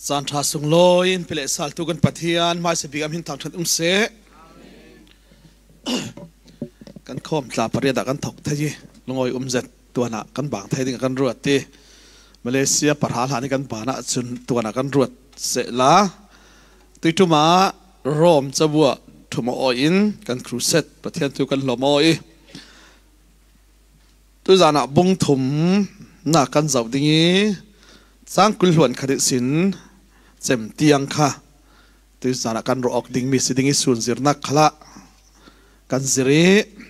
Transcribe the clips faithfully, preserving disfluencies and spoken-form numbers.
สันทาสุงลอยน์เปลสาลตุกันปัทยานมาเสบิกามหินทางทันอุ้มเสกันข้อมตาปริยดกันถกทยีลงอยอุ้มเจ็ดตัวหนักกันบางไทยดิ้งกันรวดตีมาเลเซียปะทาลานี่กันบานะจุนตัวหนักกันรวดเสละตุยทุมาโรมจะบัวทุมาออินกันครูเซตประเทศตุกันลมอยตุจานะบุงถุมหนักกันเจ้าดิ้งสร้างกุลหวนคดีสินเจ็มเตียงค่ะตุจานะกันรออกดิ้งมีสิดิ้งส่วนสิรนักขละกันสิริ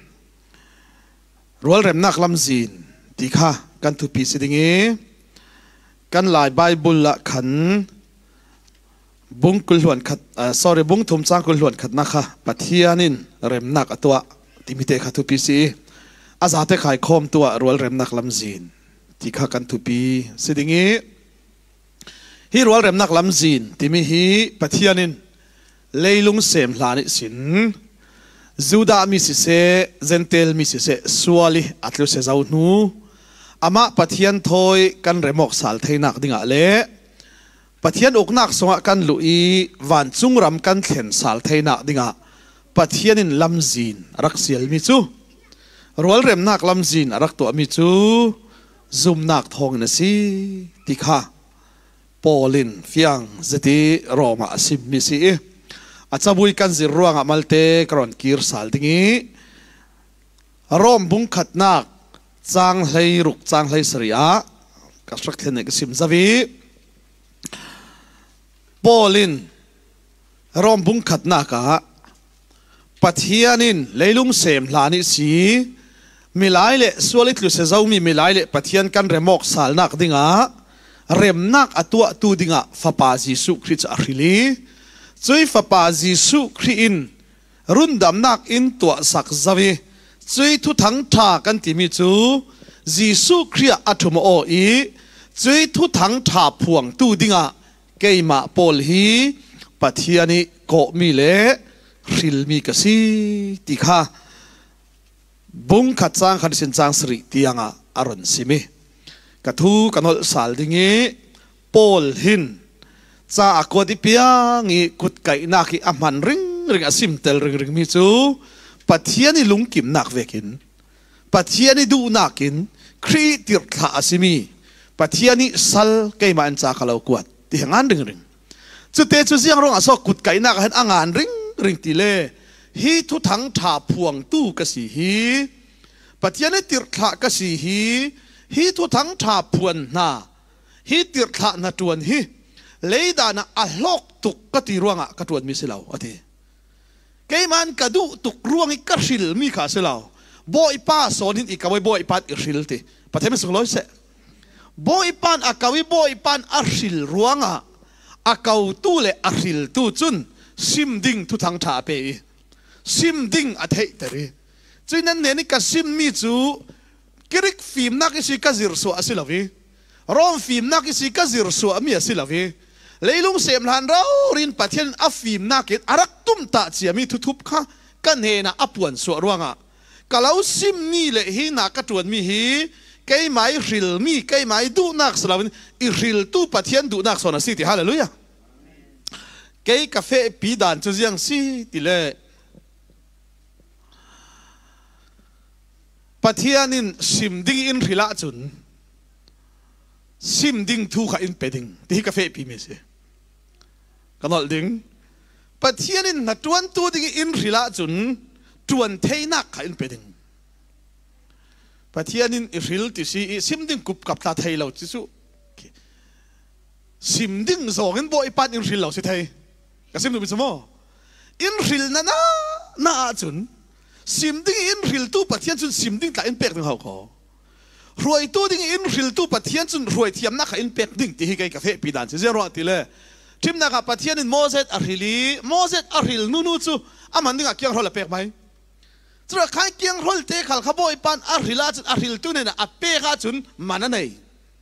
รัวเร็มนักลำจีนตีค่ะกันทุปีสิดิ้งกันลายไบเบิลละขันบุงกุลหวนขัดอ่า sorry บุงทุมสร้างกุลหวนขัดนะคะปัทยานินเร็มนักตัวที่มีเตะขัดทุปีสิอาซาเตขายคอมตัวรัวเร็มนักลำจีนตีค่ะกันทุปีสิดิ้งฮีรัวเร็มนักลำจีนที่มีฮีปัทยานินเลยลุงเสมลานิสินจูดามิสิเซเซนเทลมิสิเซสวาลีอัตลุเซจาวนูอามาปัทยันทอยกันเรมอกสาลเทนักดิ่งอะเล่ปัทยันอกนักสงะกันลุยวันจุงรำกันเข็นสาลเทนักดิ่งอะปัทยันินลำจีนรักเสียลมิจูรัวเร็มนักลำจีนรักตัวมิจูซุมนักทองนสีติค่ะปอลินฟิยังเจติโรมาสิมมิสีอาจจะบุยกันสิร่วงอามัลเตกรอนกีร์สาลดิ่งรอมบุงขัดนักจางให้รุกจางให้สริยะกับสักเทนกสิมซาวีปอลินรอมบุงขัดนักะปัทยานินเลยลุงเสมลานิสีมิลายเละสวลิตลุเซจาวมีมิลายเละปัทยันกันเรมอกสาลนักดิ่งะเรมนักอตัวตูดิ่งะฟาปาจิสุคริตอาริลีจุยฟาปาจิสุคริอินรุนดำนักอินตัวสักซาวีจุยทุทั้งท่ากันที่มีจูจิสุคริยอัตุโมโออีจุยทุทั้งท่าพวงตูดิ่งะเกยมาปอลฮีปัทยานิโกมิเลริลมีกสีติค่ะบุงขัดจางขัดสินจางสริติยังอ่ะอรุณสิมีกระทูกันหดสาลดิ่งปอลหินจ้าอากดิพิยังอีกุดไก่นักอีอามันริงริงอาซิมเตลริงริงมิจูปัทยานิลุงกิมนักเวกินปัทยานิดูนักินครีติร์ท่าอาซิมีปัทยานิสัลเกยมาอันจากเขากวดที่หางานริงริงจุดเตจุดเสียงร้องอาศกุดไก่นักเห็นอ่างานริงริงติเล่ฮีทุทั้งท่าพวงตู้กสีฮีปัทยานิติร์ท่ากสีฮีฮีทุทั้งท่าพวนนาฮีติร์ท่านาจวนฮีเลยดานะอัลลอกตุกกติร่วงอ่ะกระตวนมีสิลาวอธิเกมันกระดูตุกร่วงอีกกระสิลมีขาสิลาวบ่อยป้าสอนหินอีกเอาไว้บ่อยป้าอิสิลติประเทศไม่สงร้อยเสบ่อยป้านอากาวิบ่อยป้านอัสิลร่วงอ่ะอากาตู้เลอัสิลตู้จุนซิมดิ้งทุทางท่าเปย์ซิมดิ้งอัฐิตรีจุนนั้นเนี่ยนี่ก็ซิมมีจูกิริกฟิมนักสิกาซิรสุอาสิลาวีรอมฟิมนักสิกาซิรสุอามีอาสิลาวีเลยลุงเสมหันเรารินปัทยันอัฟฟิมนักเก็ตอารักตุมตาเสียมีทุบๆค่ะกันเฮนะอัปวนสวรวงอ่ะกะเราซิมนี่เลยฮีนักกระตวนมีฮีเกยไม้ริลมีเกยไม้ดูนักสลาวินอิริลตู้ปัทยันดูนักสอนสิติฮาเลลูยาเกยกาแฟปีดานจุดยังสิติเล่ปัทยันินซิมดิ้งอินริลาจุนซิมดิ้งทูขาอินเปดิ้งที่กาแฟปีเมสกันอลดิ้งปัทยานินนัดวันตัวดิ้งอินริลาจุนจวนเทนักขาอินเปดิ้งปัทยานินอิริลติซีซิมดิ้งกุบกับตาไทยเราจิสุซิมดิ้งสองอินบ่อยปัดอินริลเราสิไทยกับซิมดูเป็นสมออินริลนั่นน่ะน่าจุนซิมดิ้งอินริลตู้ปัทยาจุนซิมดิ้งตาอินเปกถึงเขาขอรวยตัวดิ้งอินริลตู้ปัทยันจุนรวยเทียมนักอินเป็กดิ้งที่ให้กาแฟปีดานเสียรอติเลยทิมนักปัทยันอินโมเสสอาริลีโมเสสอาริลนูนูจูอามันดิ้งเกียงรอลเป็กไหมจุดข้างเกียงรอลเตะขัลขบอยปันอาริลาจุนอาริลตัวเนี่ยนะอเป็กจุนมันนั่นเอง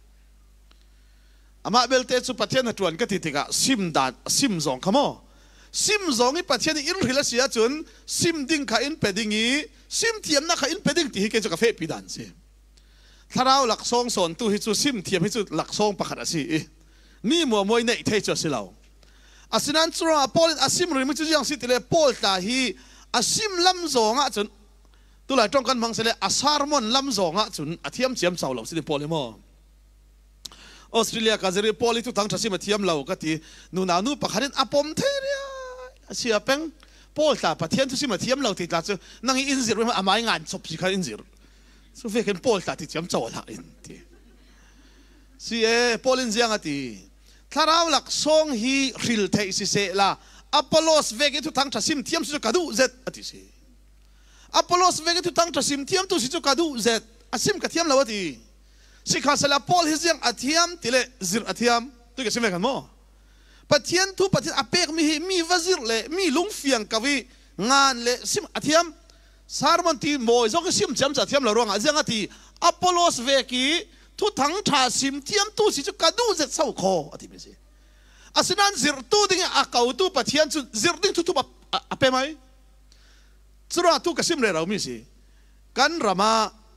อามาเบลเตจูปัทยันจวนก็ติดติกะซิมดานซิมซองขโมซิมซองอีปัทยันอินริลเสียจุนซิมดิ้งข้าอินเป็ดดิ้งอีซิมเทียมนักอินเป็ดดิ้งที่ให้กาแฟปีดานเสียถ้าเราหลักซองสอนตู้ให้จูซิมเทียมให้จูหลักซองประคัดสินี่มัวมวยในเทจสิเราอาศัยนั้นจุราปอลอาศิมริมิจุยังสิติเลปอลตาฮีอาศิมลำโจงะจุนตัวหลายตรงกันมังเสเลอาซาร์มอนลำโจงะจุนอาเทียมเจียมเสาเหล่าสิติปอลเลมอออสเตรเลียกาเซริปอลิทุทั้งชั้นสิมาเทียมเหล่ากตินูนานูปะขันอาปอมเทียเสียเป็งปอลตาปะเทียนทุสิมาเทียมเหล่าติดตาจุนั่งอินซิร์อาไม่งานศพสิขาอินซิร์สุเฟกันปอลตาติเทียมโจละอินทีเสียปอลินเซียงติถ้าเราหลักทรงฮีริลเทสิเซล่าอพอลโลสเวกิทุทั้งชั้นสิมเทียมสุกาดูเซตอติเซอพอลโลสเวกิทุทั้งชั้นสิมเทียมตุสิจุกาดูเซตอาศิมกับเทียมเหล่าติสิขาสละปอลฮิเซียงอาเทียมติเลซิร์อาเทียมตัวก็สิเวกันมั้งปะเทียนทุปะเทียนอาเปกมีมีวาซิร์เลมีลุงเฟียงกวีงานเลซิมอาเทียมสารมันตีโมยจงซิมจำจะเทียมละรวงอาเซียงอาทีอพอลโลสเวกิทุทั้งชาซิมเทียมตุสิจุกาดูเซตเศร้าคออาทิตย์นี้สิอาศัยนั้นซิร์ตุดิ้งอาเกาตุปะเทียนจุซิร์ดิ้งทุทุปะอาเปไหมสุราตุกสิมเรเรามีสิกันรามา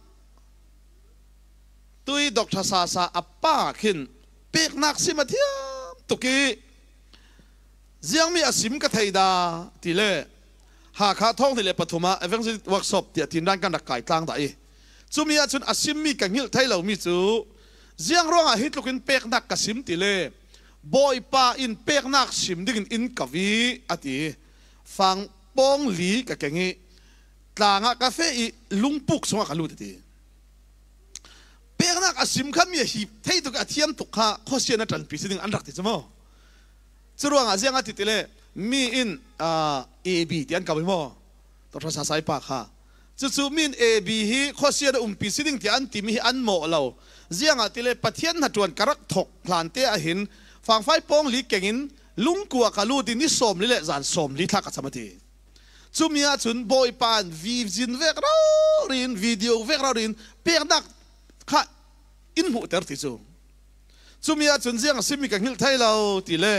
ตุยดอกทศาสาอัปปาขินเปกนักสิมาเทียมตุกีเจียงมีอาศิมกไทยดาทีเล่หากขาท่องทีเล่ปฐมาเอเวนซ์วักศพเดียทีนั้นกันดักไก่ต่างได้จุมีอาจุนอาศิมมีกังหิลไทยเรามีจูเจียงร้องอาฮิตลุกินเปกนักกสิมทีเล่บอยป้าอินเปกนักสิมดิ่งอินกวีอติฟังปองหลีกับแกงี้ต่างกาเฟอีลุงปุกสงกันรู้ทีเปกนักอาศิมขันมีหีบไทยตุกอาเทียมตุกข้าข้อเสียนัดจันปีสิ่งอันรักที่จะมั้งจุดว่าอาเซียนอาทิตย์เลยมีอินอ่าเอบีที่อันกับไปมั้งตัวภาษาสายปากค่ะจุดจุดมีอินเอบีฮีข้อเสียดอุ้มปีสิ่งที่อันที่มีอันโมเราเซียนอาทิตย์เลยปะเทียนหัดจวนกระรักถกพลานเตะหินฝั่งไฟปองลีเก่งอินลุงกัวกัลูดินี่สมลิเลจานสมลิทักกับสมาธิจุดมีอาจุนบอยปานวีจินเวกเรารินวิดีโอเวกเรารินเปกนักข้าอินหูเตอร์ติจูจุมีอาจุนเสียงสิมีกังหิลไทยเราตีเล่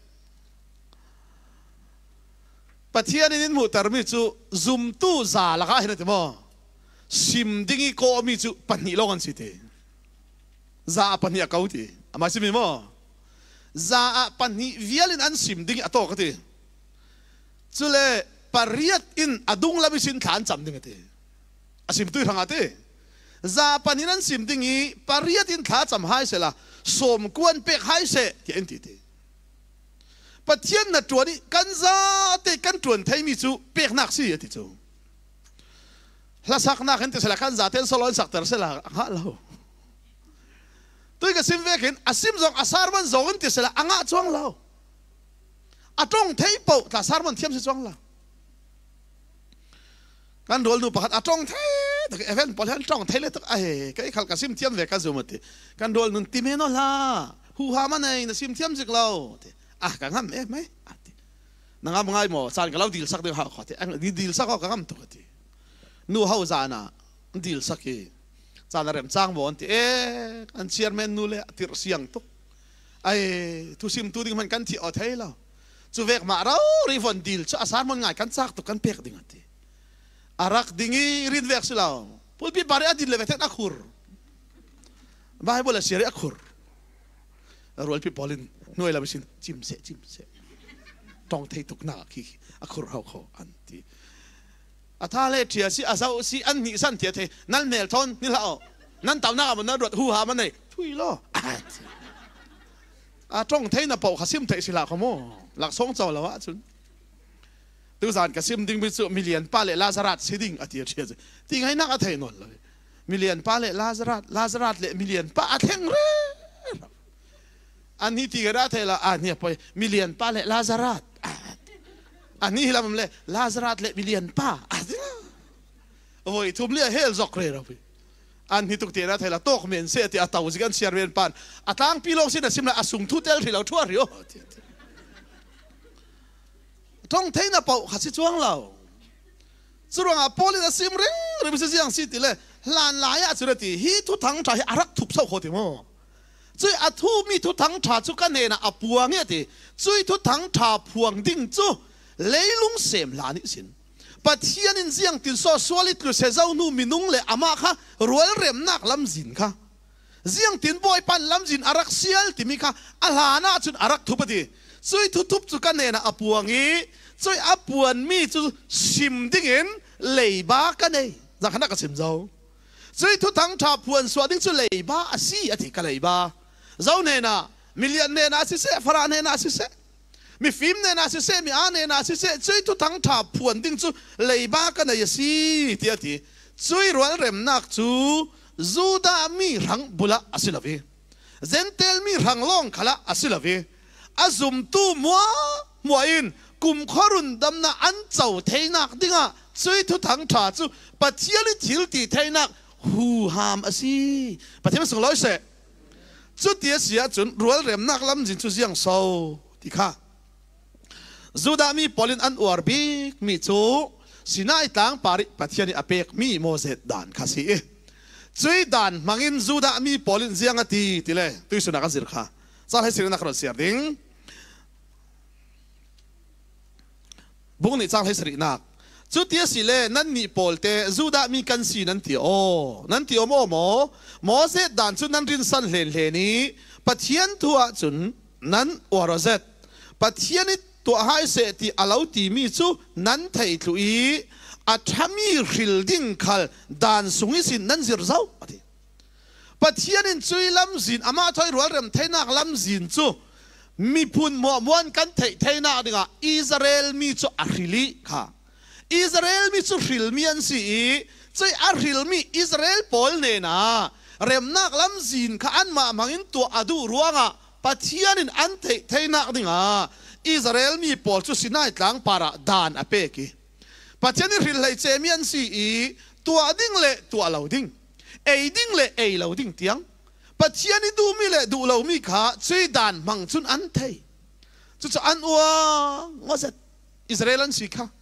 ปะเทียนอินหูเตอร์มีจูซุมตู้ซาละก็เห็นไหมซิมดิ้งอีโกมีจูปันนิลกันสิเตซาปันนิอาเกาตีอามาสิมีมั้งซาปันนิวิเอลินอันซิมดิ้งอัตโตกันตีจูเล่ปาริยัดอินอดุงลาบิสินฐานจำดิ้งกันตีอาซิมตุ้ยทางอัตตีซาปันนี้นั้นสิมดิ้งอีปาริยัดินขาจำหายเสละสมควรเปกหายเสที่อันที่ที่ปัจเจียนนัดจวนนี้กันซาเตกันจวนไทยมีจูเปกนักสิที่จูละสักนักเห็นที่เสละกันซาเตนสโลนสักเตอร์เสละฮะเราตัวก็สิมเวกินอาซิมจงอาสารมันจงที่เสละอ่างจวงเราอาจงไทยเป่าอาสารมันเทียมสิจวงเรากันโดนดูประคัดอาจงไทยแต่เอเวนพอเห็นจ้องไทยเลยตัวไอ้ก็ไอ้ขัลกสิมเทียมเวกันซูมัติกันโดนนึงติเมโนล่าหูฮามันไอ้นสิมเทียมจิกเราอ่ะกันงั้นเอ๊ะไหมนังงั้นง่ายหมดสารกับเราดีลสักเดียวหาขอที่ดีดีลสักก็กันงั้นตัวที่นู่เฮาจานะดีลสักกี่จานเริ่มจ้างบ่อนที่เอ๊ะอันเชียร์แมนนู่เลยติดเสียงตุกไอ้ทุสิมตุดิ้งมันกันที่เอาไทยเราจูเวกมาเรารีฟอนดีลจะอาสามันง่ายกันซักตุกกันเปียกดิ้งอันที่อารักดิ้งรินเวกสิเราพูดพี่บาร์อดีตเลเวทนักขุรบ้าให้บอกเลยเสียรีอักขุรรวยพี่พอลินหน่วยละไม่สินจิมเสจิมเสต้องเทตุกนาคีอักขุรเขาเขาอันที่อาท่าเล่เทียสิอาซาสิอันนี้สันเทียเทนั่นเมลทอนนี่ละอ๋อนั่นตาวน้ามันนั่นรถหูหามันเลยทุยล้ออาจ้องเทน่ะปอกขซิมเทสิละขโมหลักสองเจ้าละวะจุนตัวสารกสิมดิ้งไปสู่มิเลียนป้าเล่ลาซารัตสิดิ้งอาทิตย์เชียร์ดิ้งให้นักอาเทนนเลยมิเลียนป้าเล่ลาซารัตลาซารัตเล่มิเลียนป้าอาเทงเร่อันนี้ที่กระดาษเทละอันนี้ไปมิเลียนป้าเล่ลาซารัตอันนี้เรามันเล่ลาซารัตเล่มิเลียนป้าโอ้ยทุ่มเลี้ยเฮลซอกเร่เราไปอันนี้ตุกเตียนะเทละโต๊ะเมนเสียที่อาตาวสิกันเชียร์เวียนปานอาตั้งปีโลกสินะสิมละอาสุงทุเตลที่เราทั่วเรียวต้องเทน่ะเป่าขัดสิจวงเราสุรงอาโปลินะซิมเร่งหรือไม่ใช่ยังสิติเลยลานลายอาสุรติฮีทุทั้งชาอารักทุบเศร้าโคติโมจุยอาทูมีทุทั้งชาจุกันเนนะอาปัวเงี้ยติจุยทุทั้งชาพวงดิ่งจูเลยลุงเสมลานิสินปัจเจียนินเสียงตินโซสวลิตลุเซเจ้านูมินุงเลยอามาค่ะรวยเรียมนักลำสินค่ะเสียงตินบอยปันลำจินอารักเซียลติมีค่ะอาลานาจุนอารักทุบดีช่วยทุบทุบจุกันเนนะอปวงงี้ช่วยอปวนมีจุชิมดิ้งเงินเลยบ้ากันเนจากขณะกสิมเจ้าช่วยทุกทั้งชาวพวนสวัสดิ์จุเลยบ้าอาศีอธิกันเลยบ้าเจ้าเนนะมิลเลียนเนนะสิเสฟรานเนนะสิเสมีฟิล์มเนนะสิเสมีอันเนนะสิเสช่วยทุกทั้งชาวพวนดิ้งจุเลยบ้ากันเลยสิที่อธิช่วยรวนเร็มนักจูจูดามีรังบุละอาศิลวีเซนเตลมีรังลงขละอาศิลวีอาซุมตูมัวมัวอินกุมขรุนดำนาอันเจ้าเทนักดิ้งอ่ะช่วยทุกทั้งชาจูปัจเจียลิทิลตีเทนักหูหามอาศิปัจเจียมันส่งร้อยเสจุดเดียเสียจุนรวนเร็มนักลำจินจุเสียงโซที่ข้าจูดามีปอลินอันอวร์บิกมีจูสินาอิตังปาริปัจเจียนี่อเปกมีโมเสดดานคาซีช่วยดันมังอินจูดามีปอลินเสียงตีตีเลยตุยสุนัขสิรข้าจะให้สิรนักรถเสียดิ้งบุกนี่จะให้สิรนักจุดที่สิเลนั่นนี่ปอลเตจูดามีกันสีนั่นที่โอนั่นที่โอโมโมโมเสดดันจุดนั้นรินสันเลนเลนี้ปัจเจียนตัวจุนนั้นวารเซตปัจเจียนตัวให้เสติอาลาวตีมีจุนั้นไทยตุยอาทามีริลดิ้งคัลดานสุงิสินนั่นสิรเจ้าปัจเจียนินจุยลำสินอามาถอยรัวเริ่มเทนักลำสินจูมีพูนมัวม้วนกันเทเทนักดิ่งอ่ะอิสราเอลมีจูอาริลีค่ะอิสราเอลมีจูริลมีอันสีจุยอาริลมีอิสราเอลปอลเนน่ะเริ่มนักลำสินข้าอันมามังอินตัวอดูรัวงอ่ะปัจเจียนินอันเทเทนักดิ่งอ่ะอิสราเอลมีปอลจูสินาอิตลังปาระดานอเปกีปัจจัยนี้ริลเลยเจมีอันสีตัวดิ้งเละตัวเหล่าดิ้งเอดิ้งเละเอเหล่าดิ้งเตียงปัจจัยนี้ดูมีเละดูเหล่ามีขาช่วยดันมังจุนอันเทยจุดอันวัวงอเสตอิสราเอลอันสีขา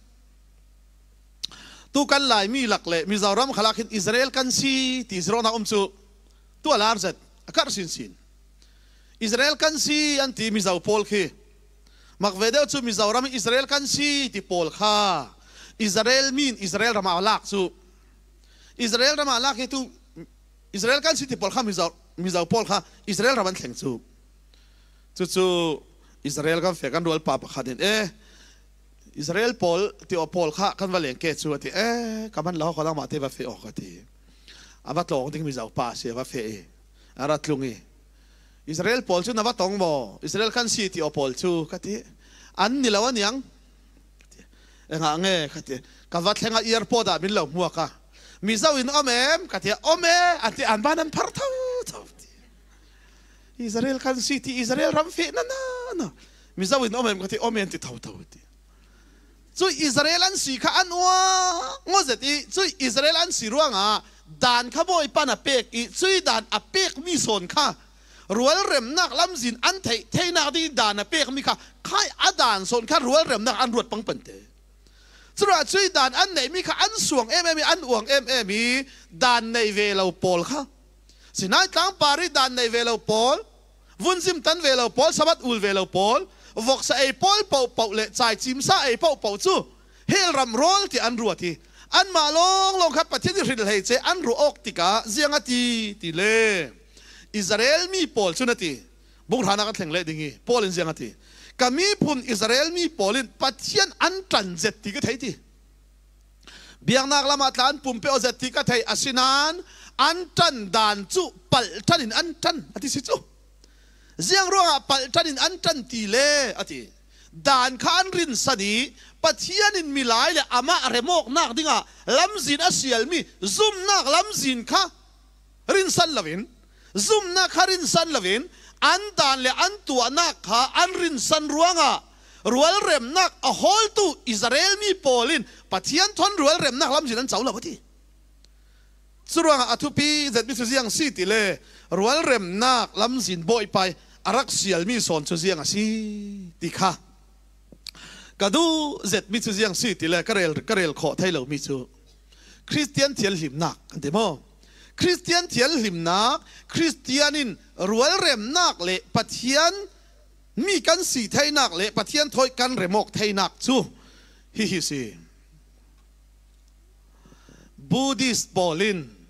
ตัวกันหลายมีหลักเละมีจารมขลักอินอิสราเอลกันสีที่อิสราเอลนักอมจูตัวลาร์เซตอากาศสินสินอิสราเอลกันสีอันที่มีจาวพอลคีมักเวเดลจูมีจารมอิสราเอลกันสีที่พอลข้าอิสราเอลมีนอิสราเอลรามาลักซูอิสราเอลรามาลักเหตุอิสราเอลกันสิที่พอลข้ามิซามิซาพอลข้าอิสราเอลรามันแข่งซูจู่จู่อิสราเอลกันเฟกันรัวลปาปขัดเออิสราเอลพอลที่ว่าพอลข้ากันวันเลี้ยงเกจูที่เอ๊ะกับมันเราเขาต้องมาเทวะเฟออกกันที่อาวัตลงที่มิซาปาเสียวะเฟออารัตลุงีอิสราเอลพอลจู่นวัตตงโมอิสราเอลกันสิที่ว่าพอลจู่กันที่อันนี่ละวันยังเองอ่ะเงี้ยขัดกับวัดแห่งอียร์พอดามิลล์มัวกะมีเจ้าอินอเมมขัดอเมอันที่อันบ้านนั้นพัร์ทาวทาวอิสราเอลกันสิที่อิสราเอลรำเฟนั่นน่ะมีเจ้าอินอเมมขัดอเมอันที่ทาวทาวที่ช่วยอิสราเอลอันสิข้าอันว่างอเสตีช่วยอิสราเอลอันสิร่วงอ่ะด่านข้าบอยปันอเปกอีช่วยด่านอเปกมีส่วนข้ารัวเริ่มนักลำสินอันเทเทนักที่ด่านอเปกมีข้าข้าอด่านส่วนข้ารัวเริ่มนักอันรวดปังปันเตสุดาช่วยด่านอันไหนมีข้าอันสวงเอ็มเอ็มอันอ่วงเอ็มเอ็มมีด่านในเวลาปอลข้าสินายตั้งปาริด่านในเวลาปอลวุ้นซิมตันเวลาปอลสมัดอุลเวลาปอลวอกสไอปอลเป่าเป่าเละใจจิมซาไอเป่าเป่าจูเฮลรำร้อนที่อันรัวที่อันมาลงลงครับประเทศที่ริลเฮเจอันรัวออกติกาเสียงตีตีเล่อิสราเอลมีปอลชุนตีบุกฐานักแข่งเล่ดิ้งปอลเสียงตีกามีพุนอิสราเอลมีปอลินปัจเจียนอันตรันเจติก็ไทยที่เบียงนักละมาทานปุ่มเปอเจติก็ไทยอาศินานอันตรันดานจูปัลตันินอันตรันอธิสิจูเสียงรัวปัลตันินอันตรันตีเล่อธิดานข้านรินสดีปัจเจียนินมีหลายเลยอามาเรโมกนักดิ้งอ่ะลำสินอาเซียลมีซุ่มนักลำสินข้ารินสันลวินซุ่มนักข้ารินสันลวินอันดานเลอันตัวนักข้าอันรินสันรัวงะรัวเร็มนักอโฮลตูอิสราเอลมีปอลินปัจเจียนทนรัวเร็มนักลำสินั้นเจ้าละพอดีสุรังอัตุปีเจ็ดมิถุเสียงสีติเลรัวเร็มนักลำสินบ่อยไปอารักเสียลมีสอนชุเสียงสีติข้ากระดูเจ็ดมิถุเสียงสีติเลกระเรลกระเรลขอไทยเรามีชูคริสเตียนเทียนหิมนักกันเดโมคริสเตียนเทียนหิมนักคริสเตียนินรัวเร็มนักเละปัจเจียนมีกันสีไทยนักเละปัจเจียนถอยกันเรมกไทยนักชูฮิฮิซีบูดิสบอลิน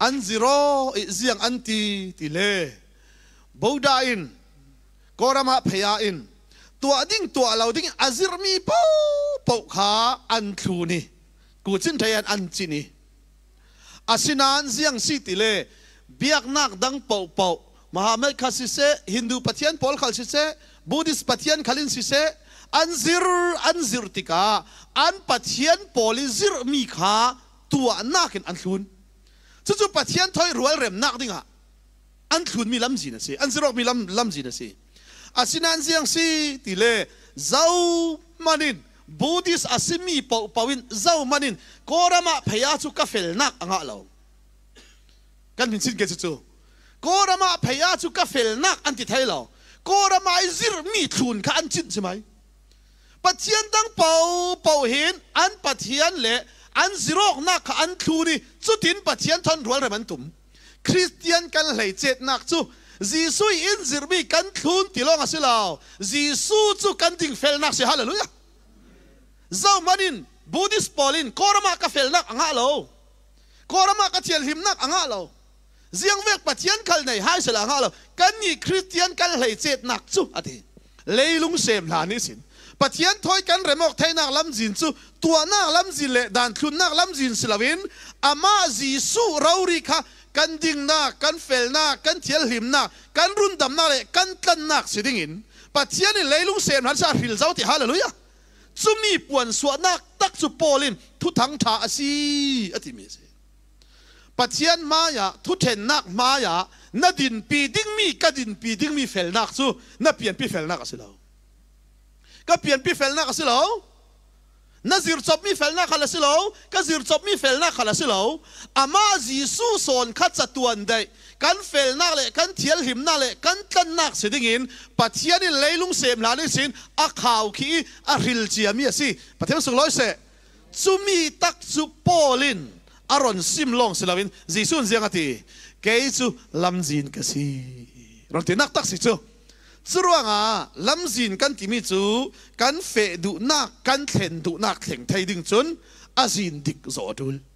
อันซิโรอิเสียงอันตีติเลบูดาอินกอรามาพยาอินตัวดิ้งตัวเราดิ้งอาซิรมีปูปูขาอันทูนี่กูจินทยันอันจินีอาศินานเสียงสิติเลเบียกนักดังปูปูมหาเมฆขัสิเซฮินดูปฏิยันพอลขัสิเซบูดิสปฏิยันขัลินสิเซอันซิรอันซิรติกาอันปฏิยันพอลิซิรมีขาตัวนักอันทูนจู่ๆปฏิยันถอยรวยเร็มนักดิ้งอ่ะอันทูนมีลำจีนสิอันซิรมีลำลำจีนสิอาศินานเสียงสิติเลเจ้ามันินบูดิสอาศิมีปูปูวินเจ้ามันินกอรามาพยาจุกาเฟลนักอ่างเรากันพินสินเกจิจูกอรามาพยาจุกาเฟลนักอันติไทยเรากอรามาซิรมีทุนข้าอันจินใช่ไหมปัจเจียนตั้งปูปูเห็นอันปัจเจียนเละอันซิโรกนักข้าอันทุนี่จุดทินปัจเจียนทนรัวเรมันตุ่มคริสเตียนกันเลยเจ็ดนักจูจีซูอินซิรมีกันทุนติลองอาศิลาวจีซูจูกันดิ่งเฟลนักเสียฮาเลลูยาเจ้ามันินบูดิสปอลินกอรามาคาเฟลนักอ่างเรากอรามาคาเทียนหิมนักอ่างเราเสียงเวกปัจเจียนคัลในหายสละอ่างเรากันนี่คริสเตียนกันเลยเจ็ดนักจูอธิเลยลุงเสมลานิสินปัจเจียนถอยกันเรมอกไทยนักลำจินจูตัวนักลำจินเละด่านทุนนักลำจินสลาวินอามาจีซูเราริกากันดิ่งนักกันเฟลนักกันเทียนหิมนักกันรุนดำนักเลยกันตันนักสิดิ่งินปัจเจียนนี่เลยลุงเสมหันซาฮิลเจ้าที่ฮาเลลูยาจุมีปวนสวนักตักจุโปลินทุทังทาสีอธิมิเสปัจเจียนมายาทุเทนนักมายานาดินปีดิ้งมีกดินปีดิ้งมีเฟลนักซูนาเปลี่ยนปีเฟลนักสิเราก็เปลี่ยนปีเฟลนักสิเรานาซิรจบมีเฟลนักขลัสิเราก็ซิรจบมีเฟลนักขลัสิเราอามาจีซูโซนขัดจัตวันได้กันเฟลนักเลยกันเทียลหิมนักเลยกันตันนักสิดิ่งินปัจเจียนนี่เลยลุงเสมลานิสินอาข่าวขี้อาริลเจียมีสิปัจเจียนสุดร้อยเสจุมีตักจุโปลินอารอนซิมลงสิลาวินจีซุนเสียงอติเกยจูลำจินกสิรอนตินักตักสิจูจุรวงอ่ะลำจินกันที่มีจูกันเฟดุนักกันเข็นดุนักเข็งไทยดึงจนอาจินดิกโจดุล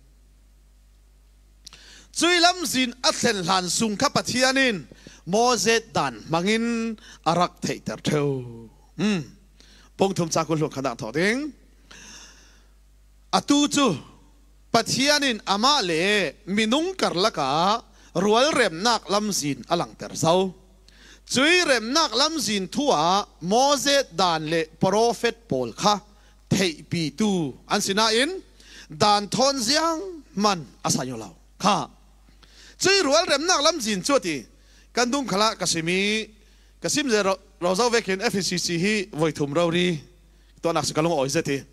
จุยลำจินอัตเลนหลานสุงขับปัทยานินโมเสสดันมังินอารักเทเตอร์เทวอืมปงทุมจากุลหลวงขนาดถอดเองอตูจูปัทยานินอามาเลมินุงกัร์ละการัวเร็มนักลำจินอลังเตอร์เซาจุยเร็มนักลำจินทัวโมเสสดันเลโปรเฟตโพลค่ะเทปีตูอันสินาอินดันทอนเสียงมันอาศัยอยู่เราค่ะจุยรัวเร็มนักลำจินชัวตีกันดุงขละกสิมีกสิมเจเราเราจะเวกินเอฟซีซีฮีไว้ทุ่มเราดีตัวนักสกัลงอ่อยเสตี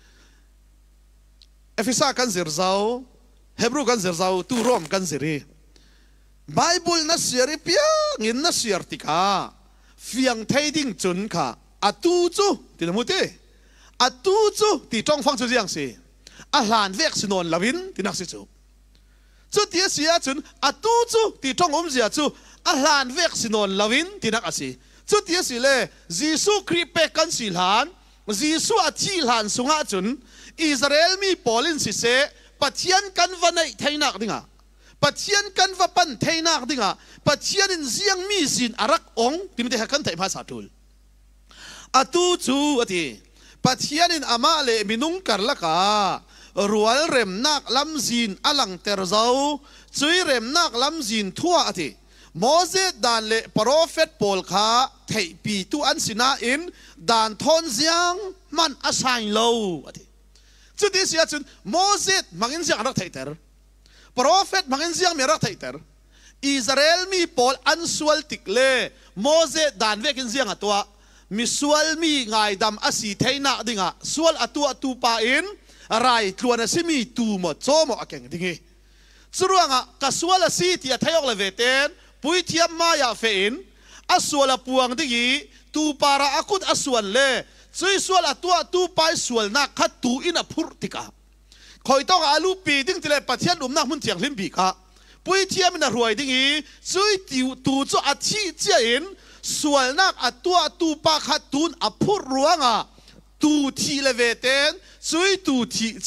เอฟซ่ากันเสียเราเฮบรูกันเสียเราตูร่วมกันเสียรีไบเบิลนัสเสียรีเปียงินนัสเสียติกาเฟียงไทยดิ้งจุนค่ะอัตูจูที่ละมุตีอัตูจูที่จ้องฟังจุดยังสิอาหารเวกสินนลาวินที่นักสิจูจุดที่เสียจุนอัตูจูที่จ้องอมเสียจูอาหารเวกสินนลาวินที่นักสิจุดที่สิเลจีซูคริปเปกันสิหลานจีซูอธิหลานสุงาจุนอิสราเอลมีปอลินสิเซปัจเจียนกันวันในไทยนักดิ้งอ่ะปัจเจียนกันวันปันไทยนักดิ้งอ่ะปัจเจียนเสียงมีสินอารักองที่ไม่ได้หักกันไทยภาษาทุลอัตูจูอธิปัจเจียนอามาเลมินุงกัร์ละการัวเร็มนักลำจินอลังเตอร์เจ้าจุยเร็มนักลำจินทั่วอธิโมเสสดานเลโปรเฟตโพลค่ะเทปีตูอันสินาอินดานทอนเสียงมันอาศัยเราอธิจุดที่เสียจุดโมเสสมังอินเสียงรักไทเตอร์โปรเฟตมังอินเสียงมีรักไทเตอร์อิสราเอลมีโพลอันสวลติกเล่โมเสสดานเวกินเสียงตัวมีสวลมีไงดำอาศัยไทยนักดิ่งอ่ะสวลอตัวตูปาอินอะไรตัวนั้นสิมีตูหมดโจหมดอะไรดิ่งงี้สุดว่างอ่ะกสวลสีที่ไทยออกเลเวเตนปุยเทียมมายาเฟอินอสวลปวงดิ่งตูปาระอากุดอสวลเล่ช่วยสวลตัวตูไปสวลนักขัดตูอินะพุทธิกาคอยต้องอาลูปีดิ่งที่เลปัจเจียนอุมนักมุนเจียงลิมบีกาปุยเทียมน่ะรวยดิ่งช่วยตูตูจะอาชีเจียนสวลนักอตัวตูปาขัดตูนอพุทรวงอ่ะตูทีเลเวเตนช่วยตูทีจู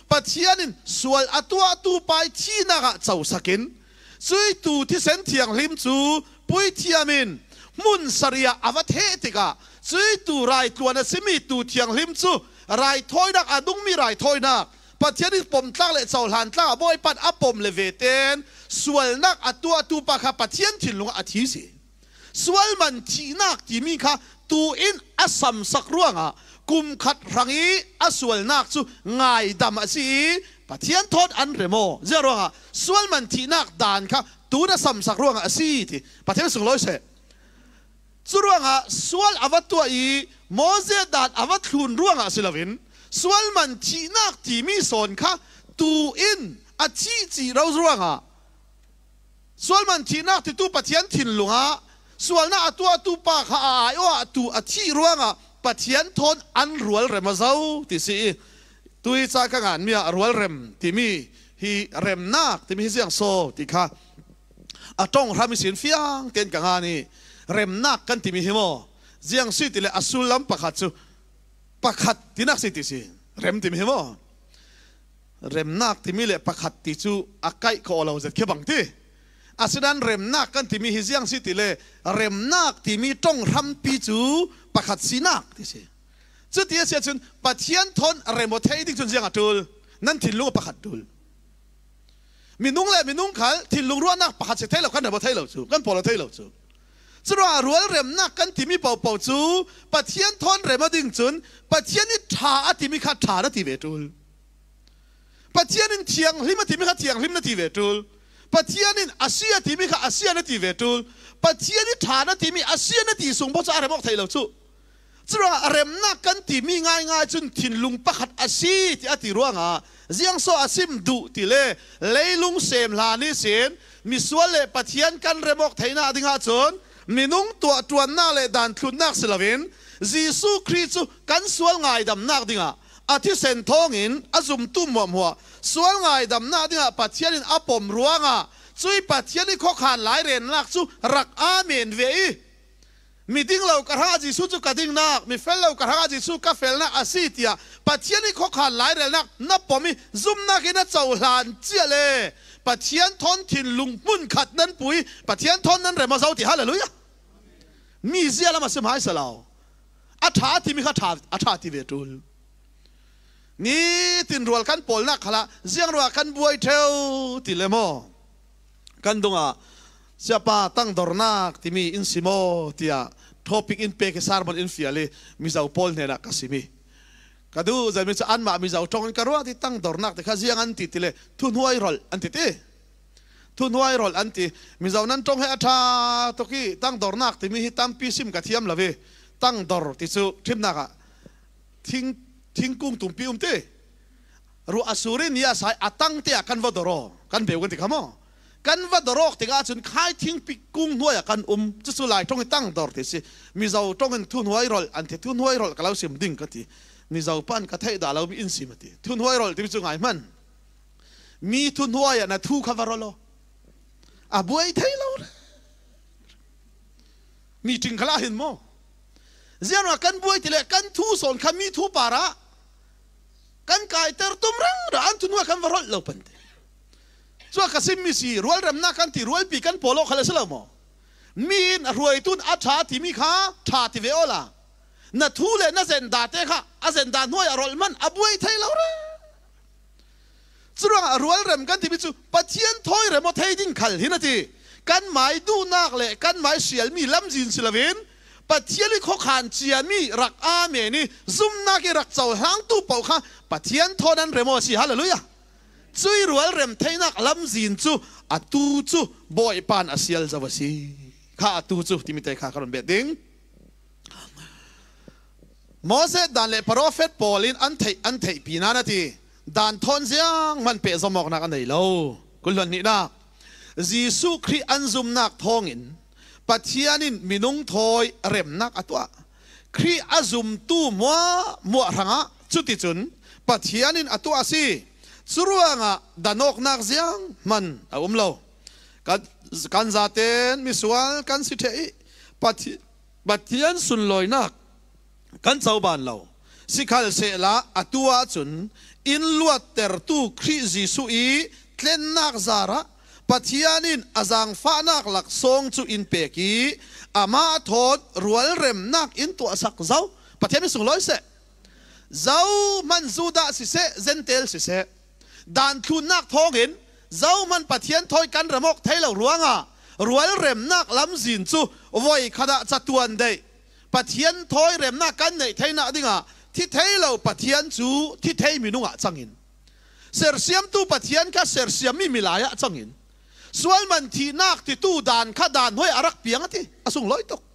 ปัจเจียนินส่วนอตัวตูไปที่นักเจ้าสกินช่วยตูที่เส้นเทียงลิมจูปุยเทียมินมุนสริยอวัตเทติกาช่วยตูไรตัวนั้นสิมีตูเทียงลิมจูไรถอยนักอดุงมีไรถอยนักปัจเจียนินปมตั้งเลเจ้าหลานตั้งบ่อยปัดอปมเลเวเตนส่วนนักอตัวตูปะข้าปัจเจียนถิ่นลงอาทิสิส่วนมันที่นักที่มีข้าตูอินอสัมสักร่วงอ่ะกุมขัดรังอีอส่วนนักจูง่ายดำสิปะเทียนทอดอันเรโมเจร่วงอ่ะส่วนมันที่นักด่านค่ะตูน่ะสัมสักร่วงอ่ะสิที่ปะเทียนสุงร้อยเสจร่วงอ่ะส่วนอวัตตัวอีโมเสสด่านอวัตทุนร่วงอ่ะสิลวินส่วนมันที่นักที่มีส่วนค่ะตูอินอาชีจีเราร่วงอ่ะส่วนมันที่นักที่ตูปะเทียนถิ่นหลวงอ่ะส่วนนักตัวตูปากหายว่าตูอาชีร่วงอ่ะปัจเจียนทนอันรัวเรมเจ้าที่สิตุยจากงานมีรัวเรมที่มีฮีเรมนักที่มีเสียงโซที่ข้าอาจงทำสินฟิยังเต็นกังานนี้เรมนักกันที่มีหิมเสียงสิที่เลอสุลัมประคัดจูประคัดที่นักสิที่สิเรมที่มีหิมเรมนักที่มีเลประคัดที่จูอาไก่โคเราจะเขียบังที่อาศัยนั้นเรมนักกันที่มีหิเสียงสิที่เลเรมนักที่มีจงทำปีจูประคัดสีนักที่สิจุดที่เสียจนปัจเจียนทนเรมโมเทดิ้งจนเสียงอัดดูลนั่นถิ่นลุงประคัดดูลมีนุ่งเล่มีนุ่งขันถิ่นลุงรัวนักประคัดเสร็จแล้วกันเรมโมเทเราจูกันพอเราเทเราจูจุดว่ารัวเรมนักกันที่มีเป่าเป่าจูปัจเจียนทนเรมโมดิ้งจนปัจเจียนนี่ชาที่มีขัดชาหน้าที่เวทูลปัจเจียนนี่เทียงลิมที่มีขัดเทียงลิมหน้าที่เวทูลปัจเจียนนี่อาเซียที่มีขัดอาเซียหน้าที่เวทูลปัจเจียนนี่ชาหน้าที่มีอาเซียหน้าที่ส่งพระเจ้าเรมโมเทเราจูจร่าเรมนักกันที่มีง่ายง่ายจนถิ่นลุงประคัดอาชีที่อติร่วงอ่ะเสียงโซอาซิมดุที่เล่เลยลุงเสมลานิเสนมีส่วนเล่ปะเทียนกันเรมอกไทยนาดิ่งอาจนมีนุ่งตัวจวนหน้าเล่ดันทุนนักสลาวินจีสุคริสต์กันส่วนง่ายดำนักดิ่งอ่ะอาทิเซนทองอินอาจุมตุ้มหัวหัวส่วนง่ายดำนักดิ่งอ่ะปะเทียนินอปมร่วงอ่ะช่วยปะเทียนินข้อขานหลายเรนนักจู่รักอาเมนเวมีดิ้งเรากระหังจิสุจุกระดิ้งนักมีเฟลเรากระหังจิสุกระเฟลนักอาศิตยาปัจเจียนนี่ข้อขาดหลายเรื่องนักนับปมีซุ่มนักกินเจ้าหลานเจียเลยปัจเจียนทนถิ่นลุงมุ่นขัดนั้นปุ๋ยปัจเจียนทนนั้นเรื่องมาเจ้าที่ฮาเลลูยามีเสียแล้วมาสมัยสลาวอาถาที่มีข้าถาอาถาที่เวทูลนี่ตินรัวกันปอลนักขละเสียงรัวกันบวยเทวติเลโมกันดงอ่ะเสียป้าตั้งดอร์นักที่มีอินซิโมที่อ่ะทอปิกอินเปกสารมันอินฟิอาลีมิจาวพอลเนี่ยนะกัสิมีก็ดูจะมีจะอันมามิจาวจงกันรัวที่ตั้งดอร์นักแต่ข้าเสียงอันติติเลยทุนหัวไอรอลอันติติทุนหัวไอรอลอันติมิจาวนั้นจงให้อาชาตะกี้ตั้งดอร์นักที่มีฮิตามปีซิมกับเทียมละเวตั้งดอร์ที่สุทิมนักอ่ะทิ้งทิ้งกุ้งตุ่มปีอุ้มเตรู้อสูรินยาสายอัตั้งเตะกันวัดรอกันเบลกันติขโมกันวัดรอกติกาจนขายทิ้งปีกุ้งหัวกันอุ้มจะสุไลจงให้ตั้งดอร์ที่สิมิจาวจงให้ทุนหัวไอรอลอันที่ทุนหัวไอรอลก็เราเสียมดิ่งกันทีมิจาวปั้นกระเทยด่าเรามีอินสิมาทีทุนหัวไอรอลที่มีจุงไงมันมีทุนหัวอย่างนั้นทุกขวารอลอ่ะบวยเทยเรามีจริงขลาเห็นมั้งเจ้าหน้ากันบวยที่เล็กกันทูสอนขมีทูปาระกันกายเตอร์ตุมรังร้านทุนหัวกันวารอลเราเป็นส่วนกสิมิสีรวยรำนักกันที่รวยปีกันโปโลขลังสลามมีนรวยตุนอาชาที่มีข้าชาติเวโอลานัทูเลนัเซนดาเตค่ะอาเซนดาหน่วยอรอลมันอบวยไทยเราเร่ส่วนรวยรำกันที่มีจู่ปัจเจียนถอยเรโมเทดิ้งขัลหินาทีกันหมายดูนักเล่กันหมายเสียมีลำจินสิลาวินปัจเจียนข้อขานเจียมีรักอาเมนี่ซุ่มนักรักเจ้าหางตู้เป่าข้าปัจเจียนทอนั้นเรโมสิฮาเลลูยาช่วยรวยเริ่มเทนักลำจินจูอัตูจูบอยปานอาเซียลจาวสีข้าอัตูจูที่มีแต่ข้าการเบ็ดดิ้งโมเสสดันเล่โปรเฟตปอลินอันเทอันเทปีนานาทีดันทอนเสียงมันเปะสมองนักอันไหนเล่ากุลนี่นะยิสุคริอันซุมนักทองอินปัจเจียนินมินุงทอยเริ่มนักอัตัวคริอาซุมตู้มัวมัวรังะจุดที่จุนปัจเจียนินอัตัวสิสุรวงะดานกนักเสียงมันอาอุ้มเรากันกันจัดเต็นมิสวลกันสิเทอิปัจปัจเจียนสุนลอยนักกันเจ้าบ้านเราสิขัลเสละอัตัวจุนอินลวดเตอร์ตูคริจิสุอีเทลนนักซาระปัทยานินอาจังฟ้านักหลักทรงจูอินเปกีอามาทอดรัวเร็มนักอินตัวสักเจ้าปัทยานิสุงลอยเสเจ้ามันจูดาสิเสเซนเตลสิเสด่านทุนนักทองเห็นเจ้ามันปัทยานถอยกันระมกไทยเหล่ารัวงะรัวเร็มนักลำจินจูไว้ขณะจัตุวันเดย์ปัทยานถอยเร็มนักกันในไทยนักดิ่งะที่ไทยเราปัทยานจูที่ไทยมีนุ่งะจังอินเสือเสียมตู้ปัทยานก็เสือเสียมมีมิลายะจังอินส่วนมันที่นักที่ตู้ด่านข้าด่านห้อยอารักเปียงที่อสุงลอยตก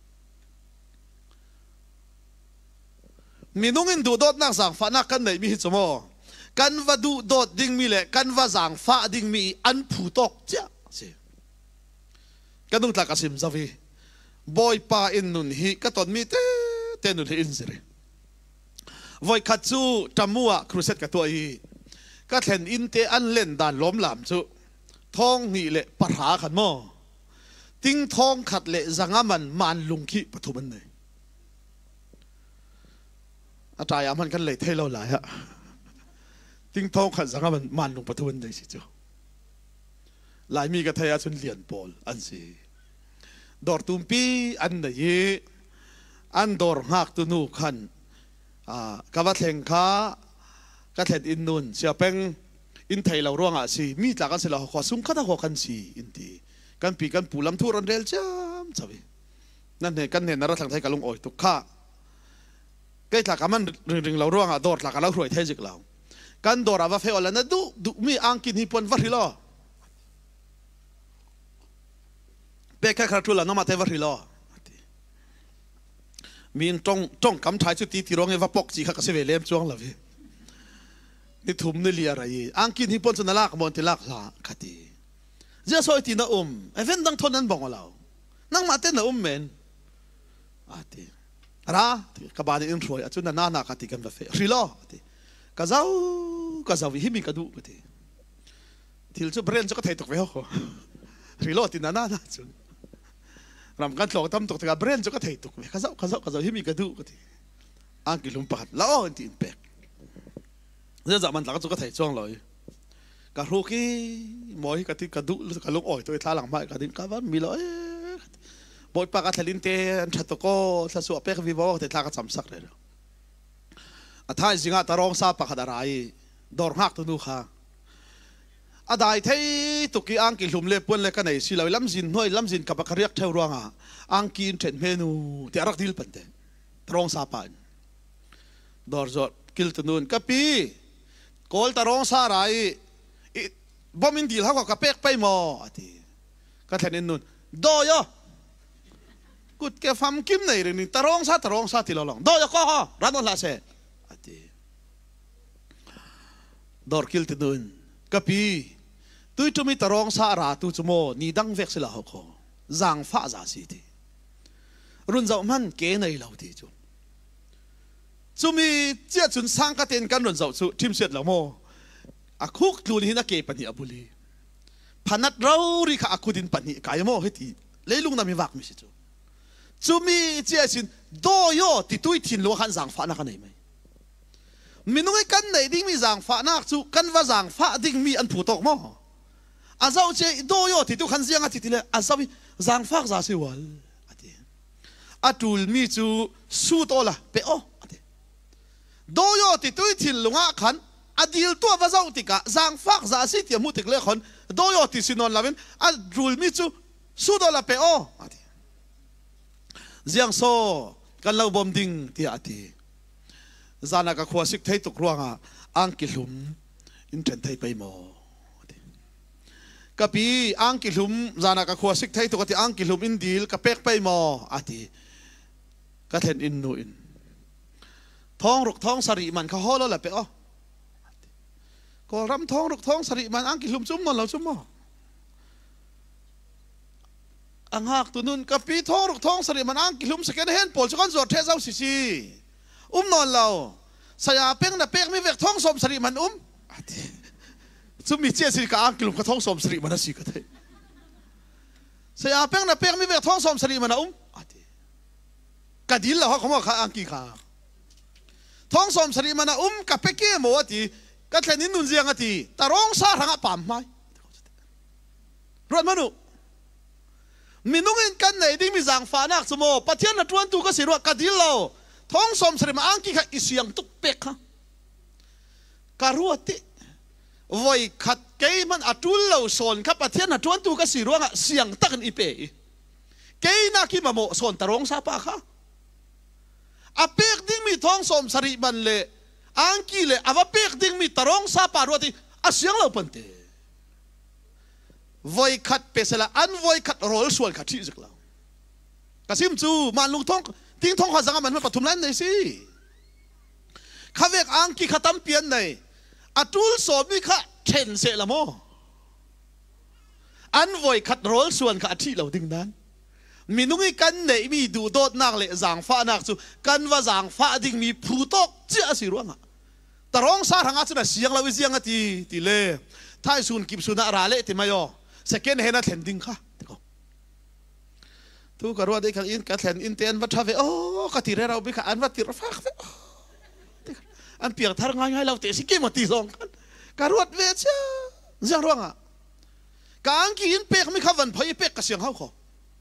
มีนุ่งอินดูโดดนักสังฟ้านักกันไหนมีสมอกันว่าดูโดดดิ่งมีแหละกันว่าสังฟ้าดิ่งมีอันผู้ตกเจ้าสิกันนุ่งตากสิมซาวีบอยป้าอินนุนฮีก็ตอนมีเตเตนุนฮีอินสิริวอยคัดจูจมัวครูเซตกับตัวอีก็เห็นอินเตอันเล่นด่านล้มหลามจูทองนี่แหละปัญหาขันหม้อติ้งทองขัดเละจังมันมันลุงขี้ปฐุมันเลยอาจารย์มันกันเลยเท่เราหลายฮะติ้งทองขัดจังมันมันลุงปฐุมันเลยสิจูหลายมีกระเทียชนเหรียญปอลอันสิดอร์ตุมปีอันไหนอันดอร์หักตุนูขันอ่ากะวัดเฮงค้ากะเทนอินนุนเสียเป็นอินไทยเราร่วงอ่ะสิมีจากกันเสร็จแล้วขอซุ้มข้าตาขอกันสิอินทีกันปีกันปูลำทูรันเดลจ้ามใช่ไหมนั่นเนี่ยกันเนี่ยนรทางไทยกันลงอ่อยตุกข้าใกล้หลักมันเรื่องเราร่วงอ่ะดอดหลักเรารวยไทยจิกเรากันดอร์ว่าเฟอแล้วนะดูดูมีอังกินฮิปนวัดฮิโลเป๊ะแค่คราทุลน้องมาเทวัดฮิโลมีนจ้องจ้องกำชายชุดตีที่ร้องเอวปกจีข้าก็เสวเลมจ้วงละพี่นี่ทุ่มนี่เลียอะไรอังกินฮิปนสนลักบนที่ลักละขัดีเจ้าสวยที่น่าอุ้มไอ้เว้นดังทนนั้นบอกเรานั่งมาเต้นน่าอุ้มเมนอาทิระกบาลอินทรวยอาจุนน่าหนักขัดีกันว่าเฟริโลอาทิกะเจ้ากะเจ้าวิหิมิกะดูอาทิที่เราจะเบรนจะก็ไทยตกไปเหรอริโลที่น่าหนักจุนรำกันหลอกทำตกตะกาเบรนจะก็ไทยตกไปกะเจ้ากะเจ้ากะเจ้าหิมิกะดูอาทิอังกิลุมปัดแล้วอันที่อินเปกเรื่องจากมันหลังก็ไทยช่วงเลยกะรูกี้มอยกะที่กะดุกะลุกอ่อยตัวท้าหลังไม้กะดิ้งกะว่ามีเลยบอยปากกะทะลินเตนชัตโกสะสวะเปกวิวแต่ท้ากะจำสักเลยอ่ะท้ายจริงอ่ะตะรองซาปากกะดารายดอร์หักตัวนู้ค่ะอ่ะได้ที่ตุกี้อังกิลุมเล็บปนเล็กกันไหนสิเราล้ำจินห้อยล้ำจินกับปากกะเรียกเท่ารัวงอ่ะอังกินเทนเมนูที่รักดิลปันเตตรองซาปานดอร์จอดกิลตัวนู้นกะปีโกลตะรองซาไรบ่มินดีแล้วก็กระเปกไปหมอทีก็แทนนินนุนโดยกุดแกฟัมกิมไหนเรื่องนี้ตะรองซาตะรองซาที่เราลองโดยก็ฮะรันนนลาเซทีดอร์กิลตินุนกับปีตุยจุมีตะรองซาราตุจโมนี่ดังเวกสิลาหกจางฟ้าจาสีทีรุ่นเจ้ามันเก๋ในเราทีจุจุมีเจ้าจุนสร้างกระเตนกันรุ่นเจ้าจุทิมเสียดเราโมอาคุกลูนี่นักเก็บปัญญาบุรีพนัดเราริขอาคุดินปัญญากายโมเหตีเลยลุงนามีวักมิสิจูจูมีเจ้าสินโดโยติตุยทินโลหันจางฟ้านักไหนไหมมีนุ่งกันไหนดิ้งมีจางฟ้านักจูกันว่าจางฟ้าดิ้งมีอันผู้ตกโมอาเจ้าเจ้าโดโยติตุขันเสียงอาทิตย์เลยอาเจ้าจางฟ้าจะสิวัลอาทิอาจูลมีจูสู้โตละเปโออาทิโดโยติตุยทินลุงอาขันอดีลตัวว่าเจ้าติกะจางฟักจะสิที่มุติกเล่คนโดยติสินนลาวินอัดรูลมิจูสู้ดอลาเปโอเจียงโซกันเราบอมดิงที่อาทิจานักขวาสิกไทยตุกรวงอ่ะอังกิลุมอินเทนไทยไปหมอกับปีอังกิลุมจานักขวาสิกไทยตุกที่อังกิลุมอินดีลกับเป็กไปหมออาทิก็เห็นอินนูอินท้องรกท้องสริมันเขาห่อแล้วแหละเปโอก็รำท้องรกท้องสริมันอังกิลุมจุ่มนอนเราจุ่มมออังหักตัวนู้นกับปีท้องรกท้องสริมันอังกิลุมสแกนเห็นปวดสกันสวดเทเจ้าสิสิอุ้มนอนเราสยามเป้งนะเป้งไม่เวกท้องสมสริมันอุ้มจุ่มมีเจี๊ยสิกับอังกิลุมกับท้องสมสริมันสิก็ได้สยามเป้งนะเป้งไม่เวกท้องสมสริมันอุ้มกระดิ่งเราเขาบอกข้าอังกิขาท้องสมสริมันอุ้มกับเป๊กเก้หมอตีก็แค่นี้นุนเสียงตีแต่ร้องซาทางป่ามไม่รถมนุมีนุ่งอินกันไหนดิ้งมีสังฟ้านักสมอปะเทียนนัดวันตูก็สิรวดกัดดิลเราท้องสมสริมาอังกีค่ะอิเสียงตุกเป๊กค่ะการวติไว้ขัดเกยมันอัตุลเราสอนครับปะเทียนนัดวันตูก็สิรวดเสียงตักันอีเปย์เกยนักที่มาโมสอนแต่ร้องซาปะค่ะอาเป๊กดิ้งมีท้องสมสริบันเลยอังกีเลยอาว่าเป๊กดิ้งมีแต่ร้องซาปะรวดที่อาเสียงเราปันเตไว้ขัดเปสละอันไว้ขัดโรลส่วนขัดที่สักแล้วกระซิมจูมันลุงท้องทิ้งท้องข้าสังมันมันปฐุมนั้นเลยสิข้าเวกอังกีขัดตั้มเปลี่ยนเลยอัตุลสอบมีข้าเช่นเสละโมอันไว้ขัดโรลส่วนขัดที่เราดิ้งนั้นมีนุ่งกันเนี่ยมีดูโดดนักเลยจางฟ้านักจูกันว่าจางฟ้าดิ้งมีผู้ตกเจ้าสิร้องอ่ะแต่ร้องซาทางอาจุนเสียงเราวิเสียงอ่ะทีทีเล่ท้ายสุนกิบสุนอะไรเล่ที่ไม่ยอสเกนเห็นนั่นเห็นดิ้งค่ะทุกกระวดได้ขันอินกัดเห็นอินเตียนวัดทวีโอ้กติเรเราไปขันอันวัดติรฟักอันเปียกทางง่ายเราเตะสิเกมมาตีสองกันกระวดเวชเสียงร้องอ่ะกางกินเปียกไม่ขับวันพายเปียกกับเสียงเขาขอ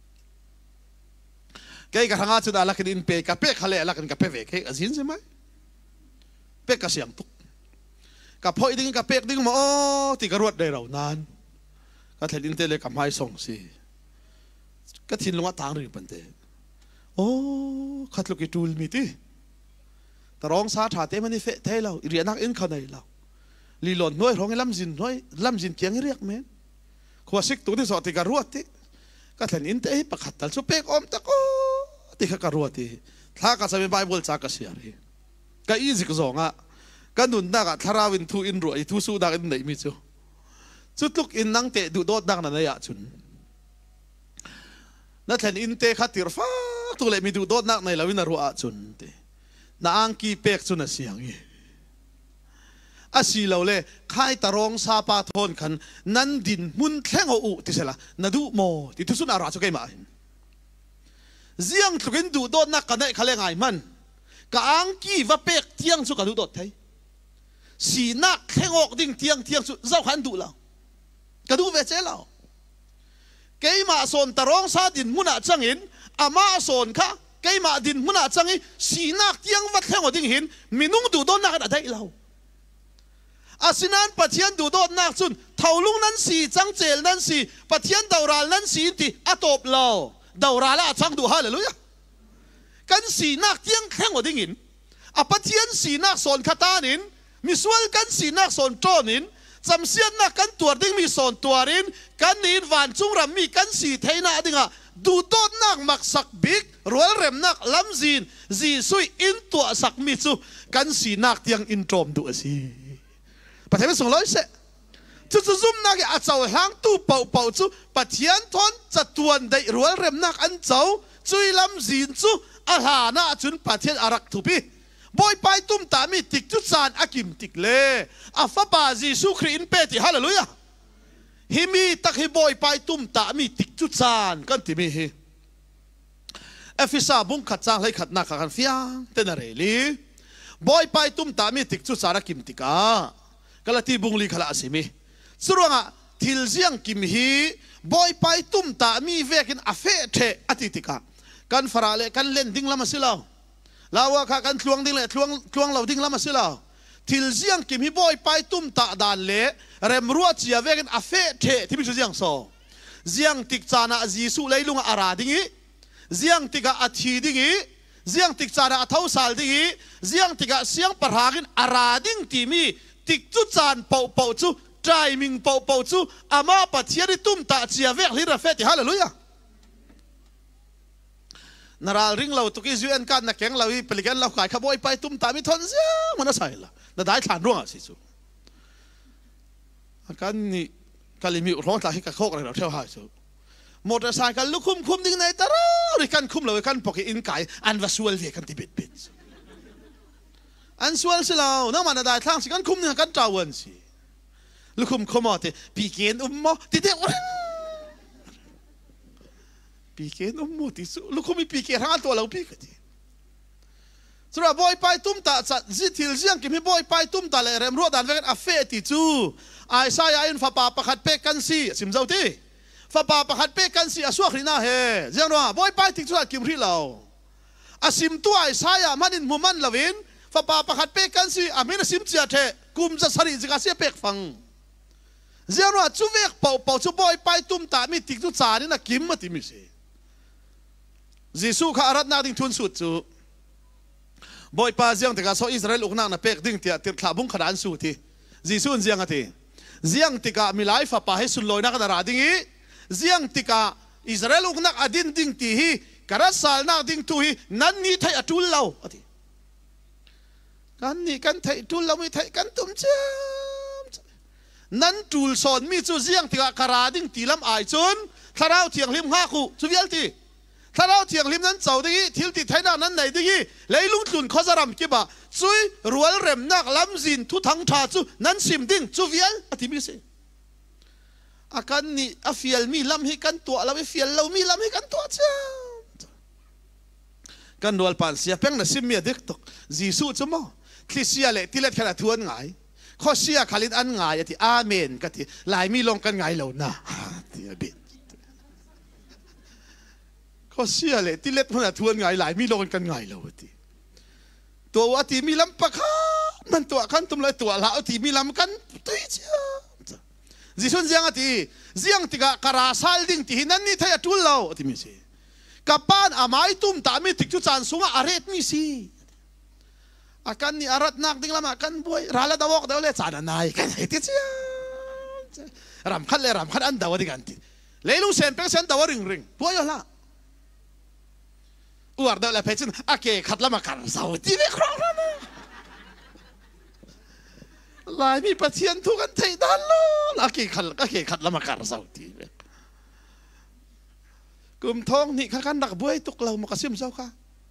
แกกับทางอาจุดอะไรกันอินเปียกกับเปียกเขาเละอะไรกันกับเปียกเฮ้ยสินใช่ไหมเปียกกับเสียงตุกกับพายดิ้งกับเปียกดิ้งมาโอ้ตีกระวดได้เรานานก็เห็นอินเตอร์เลยกับไม้ส่งสิก็ทิ้งลงมาทางหรือปันเตโอ้ขัดลูกอีตูลมีตีแต่ร้องซาถาเตมันนี่เฟะเทเราเรียนนักอินเขาในเราลีหล่นน้อยร้องให้ลำจินน้อยลำจินเกียงเรียกแม่ขวาสิกตัวที่สอดติการวดติก็เห็นอินเตอร์ประคัดตัลสุเปกอมตะโก้ติขการวดติถ้าก็จะเป็นไบเบิลจากก็เสียเลยก็อีสิกสองอ่ะก็นุนนักทาราวินทูอินรวยทูสูดักอินไหนมิจูจุดลุกอินนังเตะดูโดดดังนั่นเลยจุนนั่นแทนอินเตะขัดติรฟ้าตัวเล็กมีดูโดดนักในลาวินารัวจุนเตะน่าอังกีเป็กจุนเสียงเงี้ยอาศิเราเลยข้าตะรองซาปาทอนขันนันดินมุนแข้งหูติเสละนาดูโมติทุสุนาราจุกัยมาเสียงตุกินดูโดดนักกันได้ขะเลงไงมันกะอังกีว่าเป็กเที่ยงสุกดูโดดไทยสีนักแข้งออกดิ่งเที่ยงเที่ยงสุเจ้าขันดูเรากระดูเวเจเราเกยมาสนตรองซาดินมุนาจังหินอามาสนค่ะเกยมาดินมุนาจังหินสีนักเที่ยงวัดแข่งอดิ่งหินมีนุ่งดูโดนนักได้เราอาศินันปะเทียนดูโดนนักจุนเท่าลุงนั้นสีจังเจลนั้นสีปะเทียนดาวราลนั้นสีตีอัตบเราดาวราละจังดูฮาเลลุยากันสีนักเที่ยงแข่งอดิ่งหินอาปะเทียนสีนักสนคาตานินมีส่วนกันสีนักสนโจนินจำเสียนนักกันตัวดิ้งมีส่วนตัวรินกันนินวันจุงรำมีกันสีเทน่าดิ้งอ่ะดูต้นนักมักสักบิ๊กรวยเร็มนักลำจีนจีซุยอินตัวสักมิจูกันสีนักเตียงอินโทรมดูสิประเทศไม่ส่งร้อยเสจุดจุ่มนักอาเจ้าหางตู้เป่าเป่าจูปะเทียนทอนจัดตัวได้รวยเร็มนักอันเจ้าจุยลำจีนจูอาหานาจุนปะเทียนอารักทุบีบอยไปตุ้มตามีติกจุดสานอากิมติกเล่อาฟบาจีสุครีนเปติฮาเลลูยาฮิมีตักฮิบอยไปตุ้มตามีติกจุดสานกันที่มีฮิเอฟิซาบุ้งขัดจางให้ขัดนักขันฟิยังเตนเรลีบอยไปตุ้มตามีติกจุดสานอากิมติกากะละที่บุ้งลีขละสิมีสุรวงะทิลเซียงกิมฮีบอยไปตุ้มตามีเวกินอาเฟเทอติติกากันฟราเลกันเล่นดิ้งละมาสิลาลาวข้ากันทวงดิ้งเลยทวงทวงเราดิ้งละมาสิลาทิลเซียงกิมฮีบอยไปตุ้มตาดานเล่เริ่มรัวเจียเวกันอาเฟเทที่มีชื่อเสียงโซเสียงติกจานะจีสุเลยลุงอาราดิ้งเสียงติกาอัฐิดิ้งเสียงติกจานะอัฐาวสาลดิ้งเสียงติกาเสียงปะรากินอาราดิ้งที่มีติกจุจานเป่าเป่าจูใจมิงเป่าเป่าจูอามาปัจเจียดิตุ้มตาเจียเวกลิระเฟติฮาเลลูยานาราริงเราตุกิจูเอ็นกันนักแข่งเราอีเปลิกันเราขายขบอยไปตุ้มตามีทนเสียมันน่าใส่ละน่าได้ฐานร่วงสิจูกันนี่กันลิมีร้องตาให้กับโคกอะไรเราเที่ยวหายจูมอเตอร์ไซค์กันลุกคุ้มคุ้มดิ้งในตาเราหรือกันคุ้มเรากันปกอินไก่อันวัสวลเวกันที่บิดบิดอันสวลสิเราน้ำมันได้ทางสิกันคุ้มเนี่ยกันจ้าวันสิลุกคุ้มขมอดปีเกนอุ้มมอติดเด็กปีเกนอุ้มมอติสุลุกคุ้มมีปีเกนทั้งตัวเราปีกันทีฉสุราบอยไปตุ้มตาจัดจิทิลเสียงกิมบอยไปตุ้มตาเลยเริ่มรัวดันเวกันอาเฟติจูไอ้สายอินฟ้าป่าประคัดเปกันซีสิมเจ้าที่ฟ้าป่าประคัดเปกันซีอาสวกรีน่าเฮเจ้าหน้าบอยไปติดสุรากิมรีเราอาสิมตัวไอ้สายมันอินมุมันลาวินฟ้าป่าประคัดเปกันซีอามินสิมเจียเทกุมจะสริจิกาเสียเปกฟังเจ้าหน้าจูเวกเป่าเป่าจูบอยไปตุ้มตามีติดจุจานี่นะกิมมาติมิเซจิสุข้ารัตนาดิ่งทุนสุดจูบอยป้าเจียงแต่กาโซอิสราเอลอุกนักนับเป็กดิ่งเตียติดขาบุ้งขนาดสุดที่จิสุนเจียงกันที่เจียงติกามิไลฟ์ฟ้าให้สุดลอยนักดาราดิ่งเจียงติกาอิสราเอลอุกนักอดินดิ่งที่ฮีกระสัลนักดิ่งตุฮีนั่นนี่ไทยอจุลเราอธิกันนี่กันไทยจุลเราไม่ไทยกันตุ้มเจ้านั่นจุลสอนมีจูเจียงติกากระดิ่งตีลำไอจุนถ้าเราเถียงริมห้าคู่จูเวลที่ถ้าเราเถียงริมนั้นเจ้าดีทิลติไทยนานั้นไหนดีเลยลุงตุนข้อสรำกี่บ่าจุยรัวเร็มนักลำจินทุทั้งชาจูนั้นสิมดิ้งจูเวียลอธิมิเสอาการนี้อฟิลมีลำให้กันตัวเราไม่ฟิลเรามีลำให้กันตัวเจ้ากันดวลปานเสียเพ่งน่ะสิมีเด็กตกจีสูจมั้งที่เสียเลยที่เล็ดขนาดทวนไงข้อเสียขาลิดอันไงที่อาเมนกันที่หลายมีลงกันไงเหล่าน่ะที่อบิดข้อเสียเลยที่เล็ดขนาดทวนไงหลายมีลงกันไงเหล่าที่ตัวว่าที่มีลำปะคันมันตัวขันตุ้มเลยตัวละที่มีลำกันตัวเจ้าจีสุนเสียงที่เสียงที่กะกระราสัลดิ้งที่นั่นนี่เท่าทุลเราที่มีสิกับป้านอาไม้ตุ้มตามีติดจุดจานสูงอาเรตมีสิอาการนี่อารัดนักดิ้งละมากันบ่อยราละดาวกเดี๋ยวเลยจานนายกันเหตุเจ้ารำคันเลยรำคันอันดาวดิกันที่เลยลุงเซนเป็นเซนดาวริงริงบ่อยละอวดเดี๋ยวเลยเพชรอาเกขัดละมากันสาวที่ไม่ครองละนะลายมีประเทียนทุกันไทยด้านล้ออาเกขัดอาเกขัดละมากันสาวที่กลุ่มทองนี่ข้ากันดักบวยตุกเรามากระซิมเจ้าค่ะ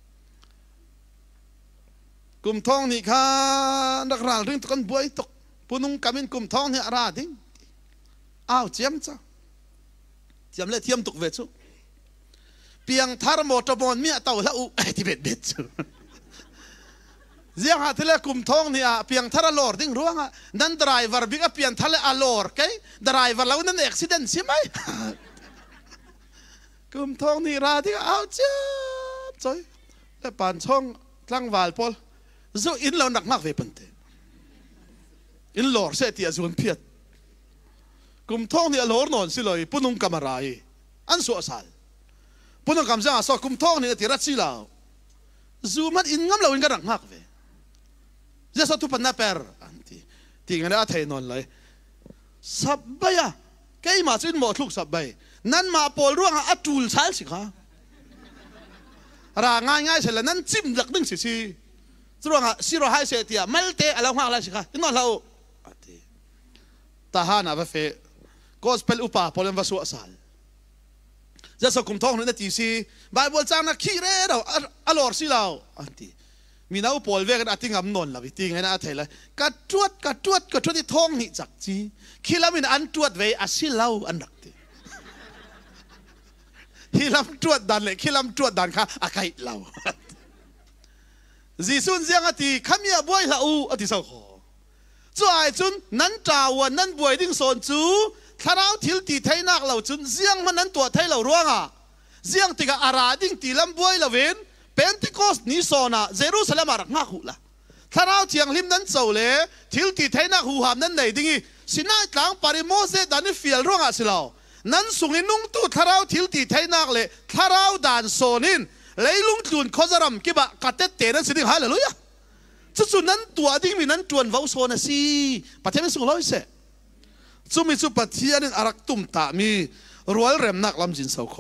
กลุ่มทองนี่ข้าดักราเรื่องตุกันบวยตุกปุ่นุงกามินกลุ่มทองนี่อาราดิ้งอ้าวเจียมจ้าเจียมเลยเทียมตุกเวชุเพียงทารโมตบอนเมียเต่าละอุไอที่เบ็ดเบ็ดจูเจียงหาทะเลกลุ่มทองนี่อ่ะเพียงทารลอร์ดิ้งร่วงอ่ะนั่นดรายเวอร์บิ๊กเพียงทะเลอลอร์ไงดรายเวอร์เรานั่นเอ็กซิเดนต์ใช่ไหมกลุ่มทองนี่ราที่เอาเจ้าจ้อยแต่ป่านช่องตั้งวาลพอลจู่อินเราหนักมากเวปันเตอินหลอร์เสียที่อาจวนเพียดกลุ่มทองนี่หลอร์นอนสิเลยปุ่นุงกำมารายอันสัวสัลปุ่นุงกำจังสอกลุ่มทองนี่ที่รัชสิลาวจู่มันอินงำเราอินกันหนักมากเวจะสอทุปันนาเปอร์อันที่ที่งั้นอาเทนอนเลยสับใบอะแกมาจิ้นหมดลูกสับใบนั่นมาปอลร่วงอัจูลใช่สิคะร่างง่ายง่ายเสร็จแล้วนั่นจิ้มหลักดึงสิสิร่วงอ่ะสิเราให้เสียทีอ่ะไม่เตะอะไรห้างอะไรสิคะนั่นเราทหารอ่ะว่าเฟก็สเปลอุปาปอลมันว่าสัวสัลจะสกุมทองนั่นตีสิบายบอลจางนักขี้เร่เราอลอร์สิเราอันที่มีน้าปอลเวกันอติงำนนละวิติงไงนะเทเลยกัดจวดกัดจวดกัดจวดที่ท้องนี่จักจีขี้แล้วมีอันจวดเวอสิเราอันดักทีขี้ลำจวดดันเลยขี้ลำจวดดันค่ะอาไก่เราจีซุนเสียงอติขมีบวยละอูอติสาวขอจ่ายจุนนั้นจ่าวันนั้นบวยดิ้งโซนจูถ้าเราทิลตีไทยนักเราจุนเสียงมันนั้นตัวไทยเราร่วงอ่ะเสียงติกาอาราดิ้งตีลำบวยละเวนเป็นติโกสนิโซนาเยรูซาเล็มอารักงักหูละถ้าเราเทียงริมนั้นเจ้าเล่ทิลตีไทยนักหูหามนั้นไหนดิ้งสิน่าต่างปาริโมเซดันนี่ฟิลร่วงอ่ะสิเรานั้นสุงินุ่งตู้ทาราทิลตีไทยนักเลยทาราด่านโซนินเลยลุงจุนข้อจรำกิบะกัดเตเตนั้นสิ่งหายเลยลุยะจุดสุดนั้นตัวดิ้งมีนั้นจวนวาวโซนะสิปัจจัยไม่สูงร้อยเสจุมีจุปัจจัยนั้นอารักตุ่มตามีรัวเร็มนักลำจินสาวโค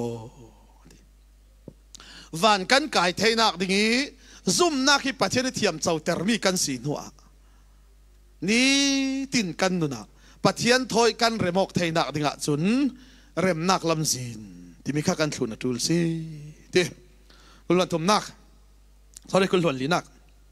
วันกันไก่ไทยนักดิ้งซุ่มนักที่ปัจจัยนี้เทียมเจ้าเตอร์มีกันสีนัวนี่ตินกันนุนะปัจจัยถอยกันเรมอกไทยนักดิ้งจุนเร็มนักลำจินที่มีข้ากันชุนนะทุลซีเดคุณหลวนทุมนักสอรี่คุณหลวนลีนัก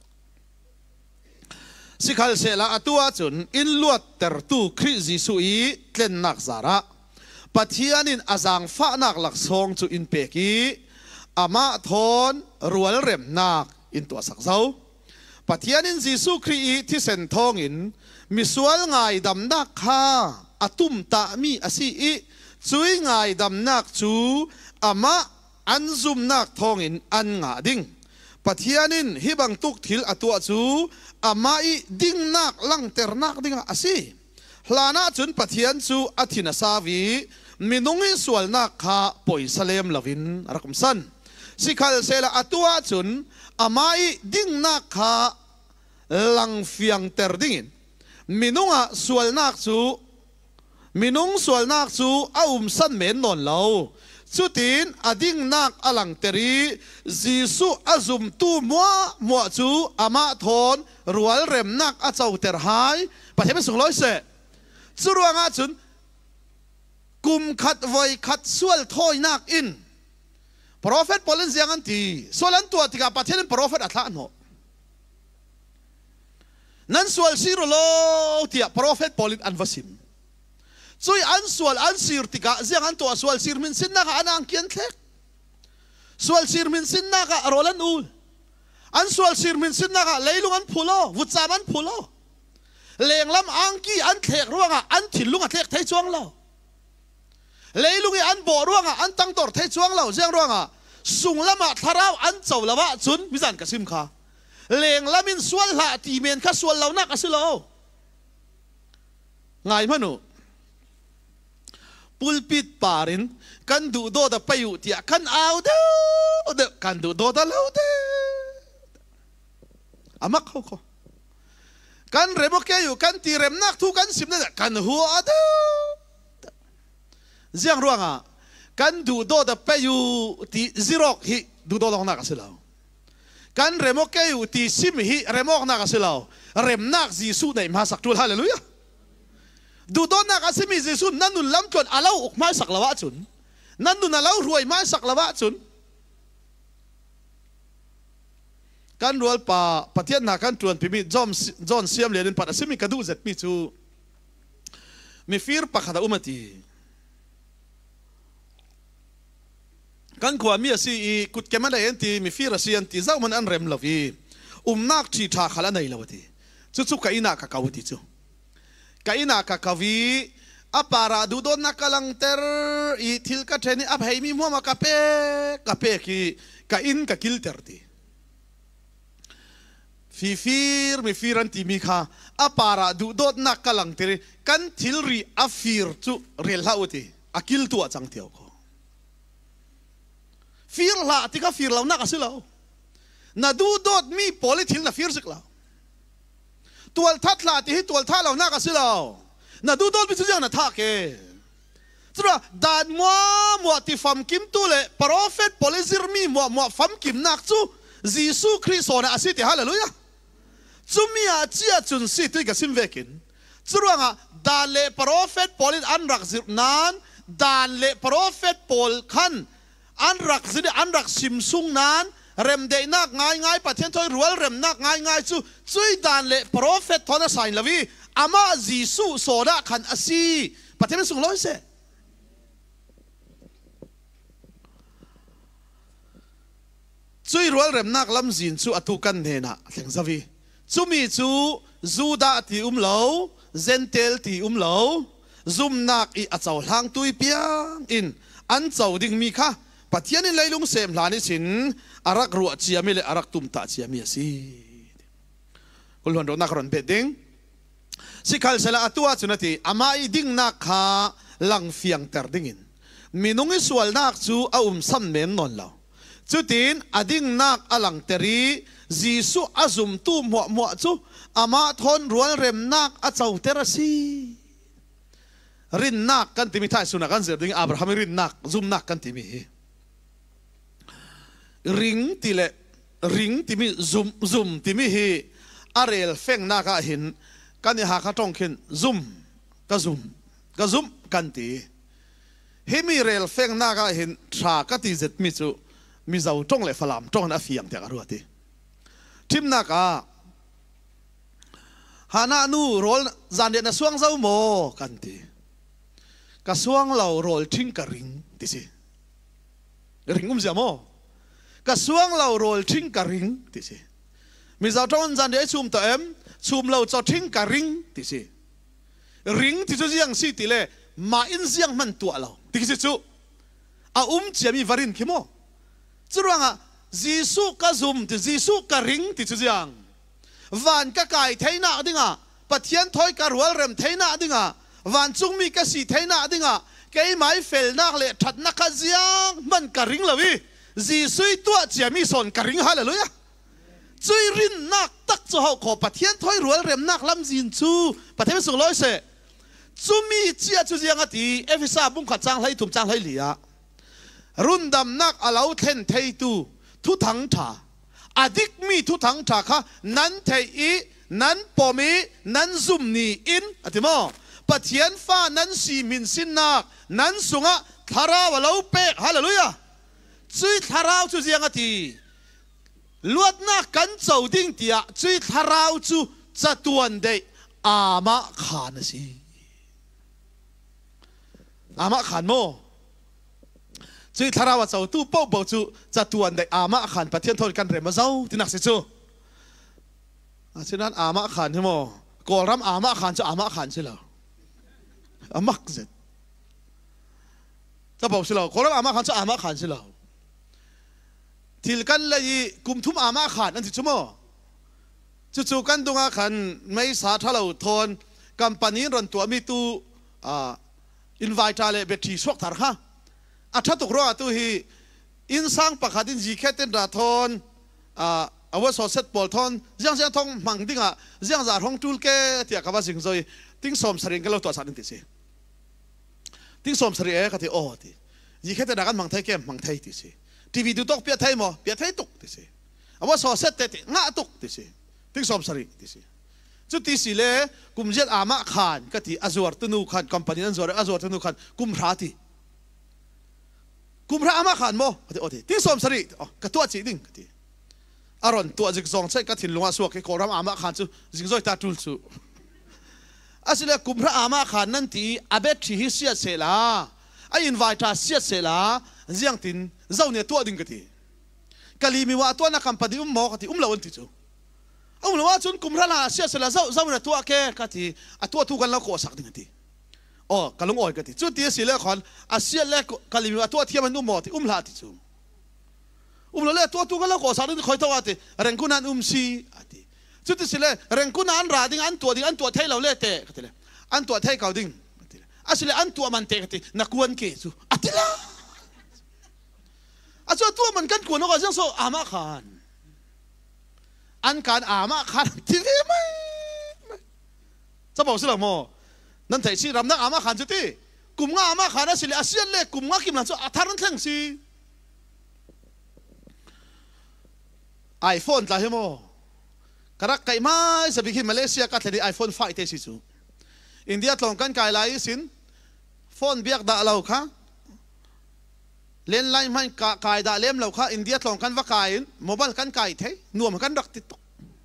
สิขัลเสละตัวจุนอินลวดเตอร์ตูคริซิสุยเล่นนักสาระปัจจัยนินอาจังฟ้านักหลักทรงจุอินเปกีอามาทอนรัวเร็มนัก in tua sak zau pathian in Giêsu Christ thi sen thong in misual ngai dam nak kha atum ta mi asi i chui ngai dam nak chu ama an zum nak thong in an nga ding pathian in hi bang tuk thil atua chu ama i ding nak lang ter nak ding asi hlana chun pathian chu athina savi minungi sual nak kha poisalem lovin rakum san sikhal sela atua chun amai ding nak kha lang fiang ter dingin minunga sual nak chu minung sual nak chu aum san men non lo chutin ading nak alang teri Giêsu azum tu mua mua chu ama thon rual rem nak a chau ter hai pathem sung loi se churuanga chun kum khat voi khat sual thoi nak in prophet polen ziang an ti solan tua tika pathen prophet atha no nan sual siro lo tia prophet polit an vasim chui an sual an sir tika ziang an tua sual sir min sin na ka anang kian thlek sual sir min sin na ka rolan ul an sual sir min sin na ka leilung an phulo vucham an phulo lenglam angki an thlek ruanga an thilunga thlek thai chuang lo leilungi an bo ruanga an tang tor thai chuang lo jiang ruanga sung lama tharau an chaw lawa chun bizan ka sim kha leng lamin sual la ti men kha sual lo nak asilo ngai manu pulpit parin kan du do da payu tia kan au do de kan du do da lo de amak kho kho kan remo ke yu kan ti rem nak thu kan sim na kan hu ado ziang ruanga kan du do da payu ti zirok hi du do long nak asilo kan remo ke yu ti sim hi remok nak asilo rem nak Giêsu nei ma sak tul hallelujah du do nak asimi Giêsu nanun lam kon alau ok mai sak lawa chun nanun alau ruai mai sak lawa chun kan rual pa pathian na kan tuan pimi John John siam lenin pat asimi kadu zet mi chu mi fir pakhada umati kan kwa mi asi kut kemana enti mi fir asi anti zau man an rem lovi umnak thi tha khala nei lawati chu chu ka ina ka kawti chu ka ina ka kavi apara du don nakalang ter i thil ka theni ab hei mi mo ma ka pe ka pe ki ka in ka kil ter ti fifir mi firan ti mi kha apara du dot nak kalang tiri kan thilri afir chu rel hauti akil tu achang tiao ko fir la tika fir law nak asilo na du dot mi polithil na fir sikla tual that la ti tual tha law nak asilo na du dot bi chu na tha ke chura dan mo mo ti fam kim tu le prophet polizir mi mo mo fam kim nak chu Giêsu Christ ona asiti hallelujah chumia chia chun si tu ka sim vekin churuanga dan le prophet polin an rak zir nan dan le prophet pol khan an rak zir an rak sim sung nan rem de nak ngai ngai pathen thoi rual rem nak ngai ngai chu chui dan le prophet thona sain lawi ama Giêsu soda khan asi pathen sung loi se chui rual rem nak lam zin chu atu kan ne na thleng zawi chumi chu Juda ti umlo zentel ti umlo zum nak i achaw hlang tui piang in an chaw ding mi kha pathian in leilung sem hlani chin arak ru chiami le arak tum ta chiami asi kulhon ro nak ron pe ding sikhal sela atua chunati amai ding nak kha lang fiang ter dingin minungi sual nak chu a um sam men non lo chutin ading nak alang teri Giêsu azum tu mo mo chu ama thon rual rem nak a chau terasi rin nak kan timi thai suna kan zer ding Abraham rin nak zum nak kan timi ring tile ring timi zum zum timi hi arel feng na ka hin kan ha kha tong khin zum ka zum ka zum kan ti hemi rel feng na ka hin tha ka ti zet mi chu mi zau tong le falam tong na fiang te ka ruati tim na ka hana nu rol zan de na suang zau mo kan ti ka suang lau rol thing ka ring ti si ring um zia mo กระทรวงเราโรลทิ้งกระริงติสิมีเจ้าจ้องจันเดี๋ยวชุมตัวเอ็มชุมเราจะทิ้งกระริงติสิริงที่จะยังสิติเลยมาอินเสียงมันตัวเราติสิจูอาอุ้มเจียมีวารินขี้โมจุดว่าอ่ะจีสุกระซุมติจีสุกระริงติจะยังวันกะไก่เทน่าดิ้งอ่ะปัทยันถอยกระรัวเริ่มเทน่าดิ้งอ่ะวันจุงมีกระสีเทน่าดิ้งอ่ะแกไม้เฟลนักเลยทัดนักขจียงมันกระริงเลยจีสุยตัวเจียมีส่วนกระริงฮะเลยอ่ะจุยรินนักตักจะหอกขอปัทยันถอยรัวเริ่มนักลำจินชูปัทยันส่งร้อยเสจุมีเจียจุยังอ่ะทีเอฟิซาบุ้งขัดจางให้ถุมจางให้เหลียรุ่นดำนักอาเลาเทนเทตูทุทังถาอดิกมีทุทังถาค่ะนั้นเทอีนั้นปอมีนั้นซุมนีอินอธิโมปัทยันฟ้านั้นสีมินสินนักนั้นสุงะทาราวเลาเปกฮาเลลูยาจุยทาราวจุยังอ่ะทีลวดนักกันเจ้าดิ้งเตียจุยทาราวจุจะตัวเดอามาขานสิอามาขานโมจุยทาราวเจ้าตู้ป้อบ่จุจะตัวเดอามาขานปะเทียนทนกันเรมาเจ้าที่นักสิจูฉะนั้นอามาขานใช่โมกอรำอามาขานจะอามาขานใช่หรออามักเสร็จจะบอกใช่หรอกอรำอามาขานจะอามาขานใช่หรอทิลกันเลยกุมทุ่มอามาขานนั่นสิชั่วโมจู่ๆกันตรงอาขันไม่สาทเราทนกัมปานีรันตัวมีตูอ่าอินไวท์อะไรเบทีสวกถาร์ฮะอาถ้าตกรอตัวฮีอินสังปะขัดินจีแค่เต้นราทนอ่าเอาไว้สอดเซตบอลทนยังยังทองมังดิ้งอ่ะยังจะทองจูลแกเที่ยกับว่าสิ่งซอยติ้งสมสริงกันเราตัวสารนิติสิติ้งสมสริงเอ๋ก็ที่โอ้ที่จีแค่เต้นรากันมังไทยแกมมังไทยติสิทีวีดูตกเปียไทยมั้งเปียไทยตกติสิเอาไว้สอดเซตเตะงะตกติสิติ้งสมสริงติสิจุดที่สี่เลยกุมเจ็ดอามาขานก็ที่อาจวร์ตุนูขานคอมพานีนั้นจวร์อาจวร์ตุนูขานกุมพระที่กุมพระอามาขานโมก็ที่โอ้ที่ติ้งสมสริงอ๋อก็ตัวจีดิ้งก็ที่อารอนตัวจิกซองใช่ก็ถิ่นลงอาสวกให้โครามอามาขานจูจิกซอยตาทุลจูอาศัยกุมพระอามาขานนั่นที่อาเบที่ฮิเซียเสลาไอ้อินไวท์าเซียเสลาเจียงตินเจ้าเนี่ยตัวดิ้งก็ที่กะลีมีว่าตัวนักคำปฏิอุมโมก็ที่อุ้มเราอันที่จูอุ้มเราว่าจุนกุมพระลาเซียเสลาเจ้าเจ้าเนี่ยตัวแก่ก็ที่อ่ะตัวทุกันแล้วก็สักดิ้งก็ที่อ๋อกะลงอ่อยก็ที่จุดที่สี่เล่ขอนอาเซียเล่กะลีมีว่าตัวเทียมันอุ้มโมที่อุ้มลาที่จูอุ้มเราเล่ตัวทุกันแล้วก็สักดิ้งคอยตัวที่เร่งกุนันอุ้มซีอ่ะที่จุดที่สี่เล่เร่งกุนันราดิ้งอันตัวดิ้งอันตัวไทยเราเล่เตะก็ที่เล่อันตัวไทยเขาดิ้งอาศัยอันตัวมันเตะก็ที่นักวนเกจูอ่ะที่ละอาจจะตัวมันกันกวนแล้วก็ยังโซอามาขานอันการอามาขานที่นี่ไม่จะบอกสิหรอโมนั่นแต่ชีรำนักอามาขานจุดที่กลุ่มงาอามาขานนั่นสิเลยอาเซียนเล็กกลุ่มงากิมหลังโซอาทารันเท่งสิไอโฟนจ้าเฮโมกระไรไก่ไม้สบิคิมาเลเซียก็จะได้ไอโฟนไฟเตสิจูอินเดียตรงกันไก่ลายสินโฟนเบียกด่าเราค่ะเล่นไล่ไม่กายด่าเล่มเราค่ะอินเดียตรงกันว่ากายโมบายกันไก่เทหน่วมกันรักติดตก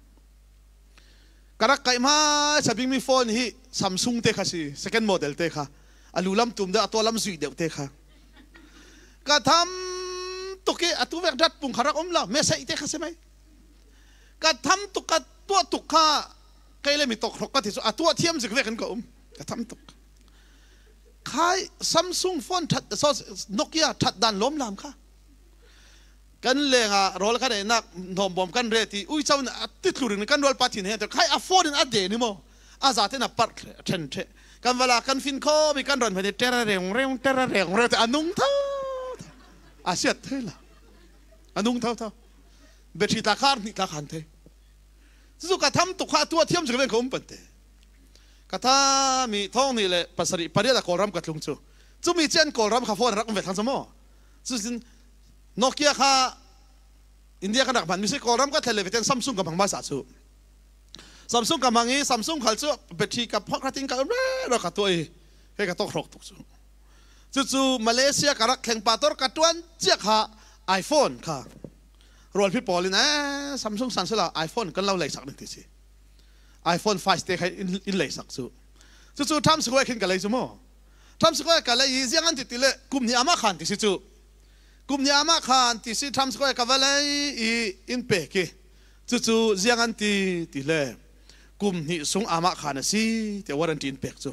กระไรไก่ไม้สบิมีโฟนฮีซัมซุงเตค่ะสิ second model เตค่ะอาลูลัมตุ่มเดอตัวลัมซุยเดวเตค่ะก็ทำตุกเกอตัวเวกดัดปุ่งขรักอมเราไม่ใช่เตค่ะใช่ไหมก็ทำตุกตัวตุกข้าใครเลยมีตกหกก็ที่สุดตัวเทียมสิเวกันก็อมก็ทำตุกขายซัมซุงโฟนทัดโนเกียทัดดันล้มลามค่ะกันเลยอ่ะรอแล้วกันเองนักหนอมบอมกันเรตีอุ้ยเจ้าเนี่ยติดหลุดในกันรอลปาทินเห็นแต่ขายอัฟโฟนอัดเดนี่มั้งอาซาเทน่ะปัดเทนเทกันเวลากันฟินโคมีกันรอนไปเตระเร่งเร่งเตระเร่งเร่งแต่อนุงเท่าอาเซียเท่าละอนุงเท่าเท่าเบชิตาคาร์นี่ตาขันเทสุกทำตุกข้าตัวเทียมสิเวกันก็อมปันเตกระทามีท้องนี่แหละภาษาปริยาโกรำกัดลุงจูจูมีเจนโกรำข้าฟอนรักมันเวททั้งสมองจูสินโนเกียข้าอินเดียกันรักมันมีสิโกรำก็เทเลวิเทนซัมซุงกับมังมาสาจูซัมซุงกับมังงี้ซัมซุงขัลจูเบทีกับพอกระทิงกับเร่เราขัดตัวเองให้กับต้องครกตุกจูจูจูมาเลเซียกับรักแข่งปาตอร์กัดตัวนเจ้าข้าไอโฟนค่ะรวนพี่ปอลินะซัมซุงสั่งเสร็จแล้วไอโฟนกันเล่าเลยสักหนึ่งทีสิไอโฟนไฟสเต็กให้อินเลยสักสูจู่ๆทำสกอยขึ้นกันเลยจู่มั้งทำสกอยกันเลยยี่สิบอันติดเลยกลุ่มนี้อามาขันติสิจู่กุมยามาขานที่สิทำสกอยกับอะไรอินเปกีจู่ๆเสียงอันตีตีเล่กุมนี่สงอามาขานสิแต่ว่าอันตีอินเปกจู่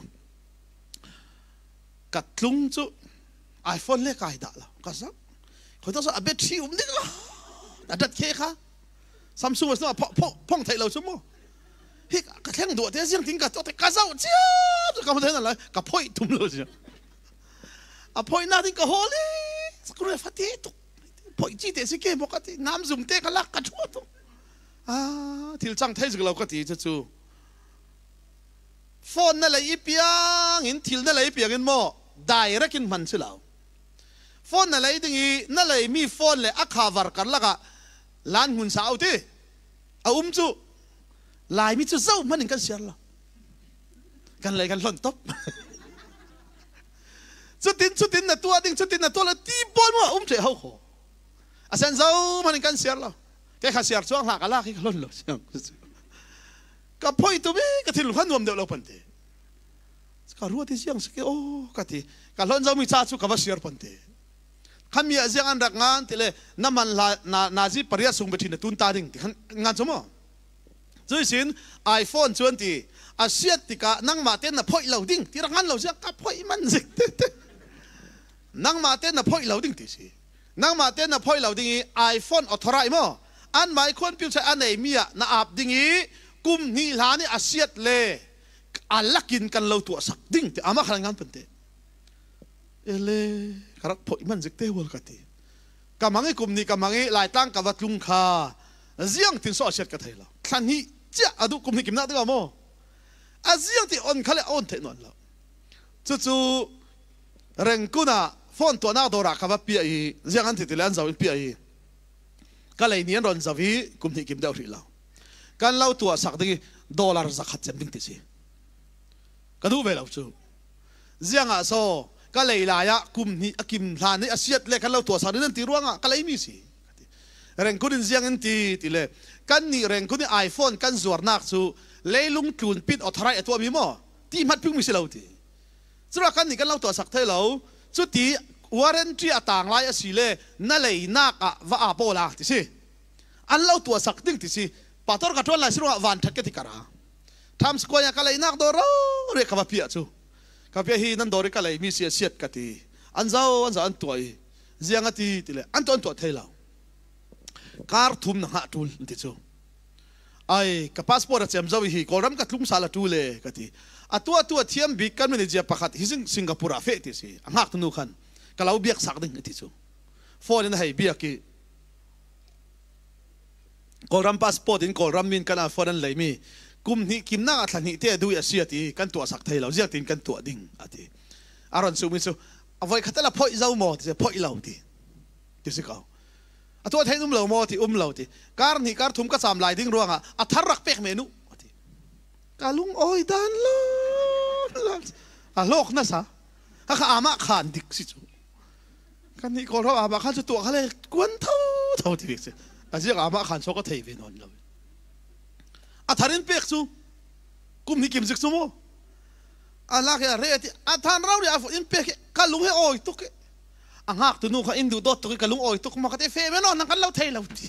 กัดลุงจู่ไอโฟนเล็กไอด่าละก็สักคนต้องสอบเบ็ดที่อุ้มนี่ก็ดัดเคค่ะซัมซุงว่าพ่อพ่อพ่องไทยเราชั่วโมงเฮ้ยกระแทงตัวเที่ยเสียงทิ้งกับตัวแต่กระเซ้าเจ้าจะกำมาเท่านั้นเลยกับพ่อยทุ่มเลยเชียวอ่ะพ่อยน่าทิ้งกับโฮลี่สักรุ่ยฟัดเตะตุกพ่อยจีเตะสิเกมปกติน้ำซุ่มเตะกันลักกันชั่วตุกอ่าที่จังไทยสิเราก็ตีจะจูโฟนนั่นแหละอีเปียงเห็นทิลนั่นแหละอีเปียงเห็นโม่ได้รักินมันสิเราโฟนนั่นแหละอีติงนั่นแหละมีโฟนเลยอักขาวร์กันละก็ล้านหุ่นสาวที่เอาอุ้มจูลายมิจูเจ้ามันหนึ่งกันเสียละกันเลยกันหล่นตบสุดทินสุดทินน่ะตัวดิ่งสุดทินน่ะตัวละตีบอลว่าอุ้มเจ้าเขาขออาเซนเจ้ามันหนึ่งกันเสียละแค่ขาเสียช่วงหลักกันละแค่หล่นเลยก็พ่อยตัวเบ้ก็ที่หลุดพันนวมเดียวเราพันเตะก็รู้ที่เสียงสเกโอ้ก็ที่ก็หล่นเจ้ามีชาสุกับว่าเสียพันเตะขมีอาเซียนรักงานที่เลยน้ำมันลานานาจีปริยัติส่งไปที่นตุนตาดิ่งที่งานสมอจุดสินไอโฟนชวนที่อาเซียนที่กะนั่งมาเต้นน่ะพ่อยเหล่าดิ่งที่รักงานเหล่าเสียกับพ่อยมันสินั่งมาเต้นน่ะพ่อยเหล่าดิ่งที่สินั่งมาเต้นน่ะพ่อยเหล่าดิ่งไอโฟนอัลตร้ามั้งอันหมายคนพิวใช้อันไหนมีอ่ะน่าอับดิ่งกุมนี่หลานี่อาเซียนเลยอัลลักกินกันเหล่าตัวสักดิ่งที่อามาขนาดงานเป็นเตเอเล่กระพอยมันจิกเตวลกติกำมังไอ้กลุ่มนี้กำมังไอ้ลายตั้งกับวัดลุงคาเสียงถึงสอเช็ดกันไทยละท่านนี้เจ้าอดุกลุ่มนี้กิมนักตัวมั้งอาเสียงที่อ่อนเขาเลยอ่อนเทนอนละจู่ๆเร่งกุน่ะฟอนตัวหน้าตัวรักกับว่าเปียอีเสียงอันที่ที่เล่นสาวเปียอีก็เลยเนียนรอนสาวีกลุ่มนี้กิมเดาหรือเราการเล่าตัวสักดีดอลลาร์สักขัดเจ็บดิ้งที่สิก็ดูไปแล้วจู่เสียงอ่ะโซก็เลยลายะกุมนี่กิมทานนี่อาเซียนเล็กกันเราตัวสารนั่นตีร่วงอ่ะก็เลยมีสิเร่งคุณเสียงนั่นตีตีเลยกันนี่เร่งคุณไอโฟนกันสวรนักสูเลยลุงจุนปิดอัลตร้าตัวมีมั้งที่มัดพิ้งมีสิเราทีสุดท้ายกันนี่กันเราตัวสักเท่าเราสุดที่วารันตีต่างลายอาศิเลนั่นเลยนักอ่ะว่าอาโปล่าที่สิอันเราตัวสักดิ้งที่สิปัตตอร์กัตวันลายสิว่าวันทักเกติการะทำสกอยก็เลยนักโดรเรียกว่าเปียจูกับเพียฮีนั่นโดริกาเลยมีเสียเสียดกันทีอันเจ้าอันเจ้าอันตัวเสียงตีตีเลยอันตัวอันตัวเทล่าการทุ่มหนักทุลติดจูไอ้กับพาสปอร์ตเสียมเจ้าฮีกอรัมกับทุ่มสาลทุเลยกันทีอันตัวตัวเทียมบิกันมันจะประคัดฮิซิงสิงคโปร์อาเฟติสิหักตุนุขันก็เราเบียกสักดึงติดจูฟอร์นให้เบียกกี่กอรัมพาสปอร์ตอินกอรัมมินกันอ่ะฟอร์นเลยมีกุมนี่กิมน่าทันนี่เตะดูอาเซียตีกันตัวสักไทยเราเรียกตีกันตัวดิ่งอ่ะทีอารอนซูมิซูเอาไว้ขัดละพ่อยเจ้าหมอที่จะพ่อยเราทีที่สิเขาอ่ะตัวไทยนุ่มเหล่าหมอที่อุ้มเราทีการนี่การทุ่มกระสามลายดิ่งร่วงอ่ะอ่ะทารักเป็กเมนูอ่ะทีกาลุงโอ้ยดันโลอ่ะโลกนั่นซะอ่ะข้าอามาขานดิกสิจูกันนี่คนเราอามาขานจะตัวเขาเลยกวนเท่าเท่าที่ดิกสิอ่ะเรียกอามาขานโชก็เทวินอนเราอาทารินเปียกซูกุมฮิกิมซิกซูโมอาลักยาเรติอาทานเราเนี่ยอาฝอินเปียกกัลุงให้โอ้ยตุกอ่างหักตุนูเขาอินดูดตุกกัลุงโอ้ยตุกมาคัดเฟเมนอนนั่งกันเราเทเราที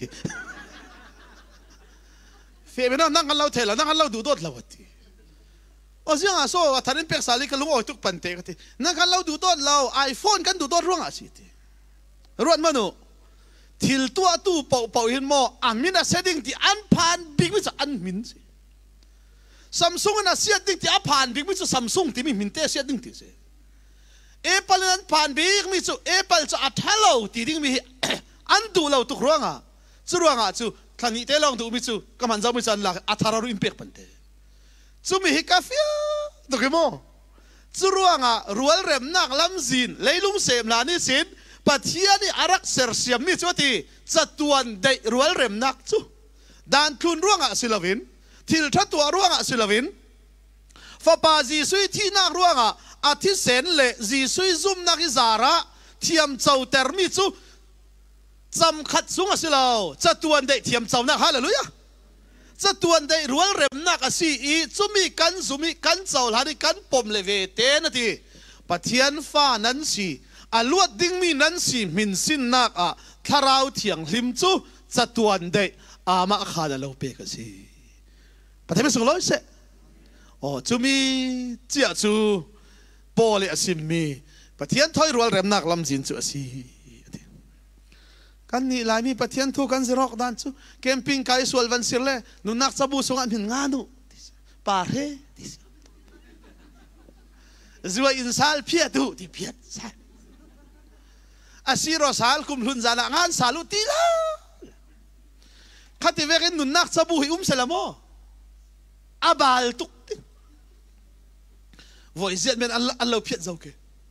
เฟเมนอนนั่งกันเราเทเรานั่งกันเราดูดเราทีโอ้ยยังอ่ะโซ่อาทารินเปียกสาลีกัลุงโอ้ยตุกปันเตกทีนั่งกันเราดูดเราไอโฟนกันดูดร่วงอาสิทีรวดมาโนทิลตัวตู้เป่าเป่าเห็นมออามินาเซดิ้งที่อันผ่านบิ๊กมิสอันมินสิซัมซุงน่ะเสียดิ้งที่อันผ่านบิ๊กมิสซัมซุงที่มีมินเตเสียดิ้งที่สิเอเปิลนั้นผ่านบิ๊กมิสเอเปิลจะอัดฮัลโหลที่ดิ้งมีอันดูเราตุกร่วงอ่ะจุร่วงอ่ะจูท่านี้เตลองดูมิสก็มันจะมิสอันละอัดฮารารุอิมเปียกปันเตจูมีฮิกาฟิตุกเอโมจุร่วงอ่ะรัวเร็มนักลำซินเลยลุงเสมลานี่สินปัทยานี่อารักเสรเสียมนี่ชัวที่จัดตัวได้รัวเร็มนักจูด่านทุนร่วงอ่ะศิลวินทิลทัดตัวร่วงอ่ะศิลวินฟ้าป่าจีซุยที่นักร่วงอ่ะอาทิเซนเล่จีซุยซุ่มนักอิจาระเทียมเจ้าเตอร์มิจูจำขัดสูงอ่ะศิลาวจัดตัวได้เทียมเจ้านักฮาเลลูยาจัดตัวได้รัวเร็มนักอ่ะซีอีจุมีกันจุมีกันเจ้าหลานกันปมเลเวเตนทีปัทยันฟ้านั้นสิอาลวดดิ้งมีนั้นสิมินสินนักอ่ะทาราวเถียงลิมจูจัตวันเดอามาขาดเราเปกสิประเทศไม่ส่งร้อยเสโอ้จูมีเจ้าจูโปเลสิมีประเทศถอยรัวเริ่มนักลำจินจูสิกันนี่ลายมีประเทศทุกันสิรอกดันจูแคมปิ้งไกสวลวันสิเลนุนักสบู่ส่งอันหินงานุปาเร่จัวอินซาลเพียดูที่เพียซาอาศิโรซาลคุมลุนจานงานซาลุติลาขัดเวกินนุนักสบู่หิอุมเซลามออาบาลตุกติวอยเซียนเป็นอัลอัลลอฮ์เพียเจ้าเก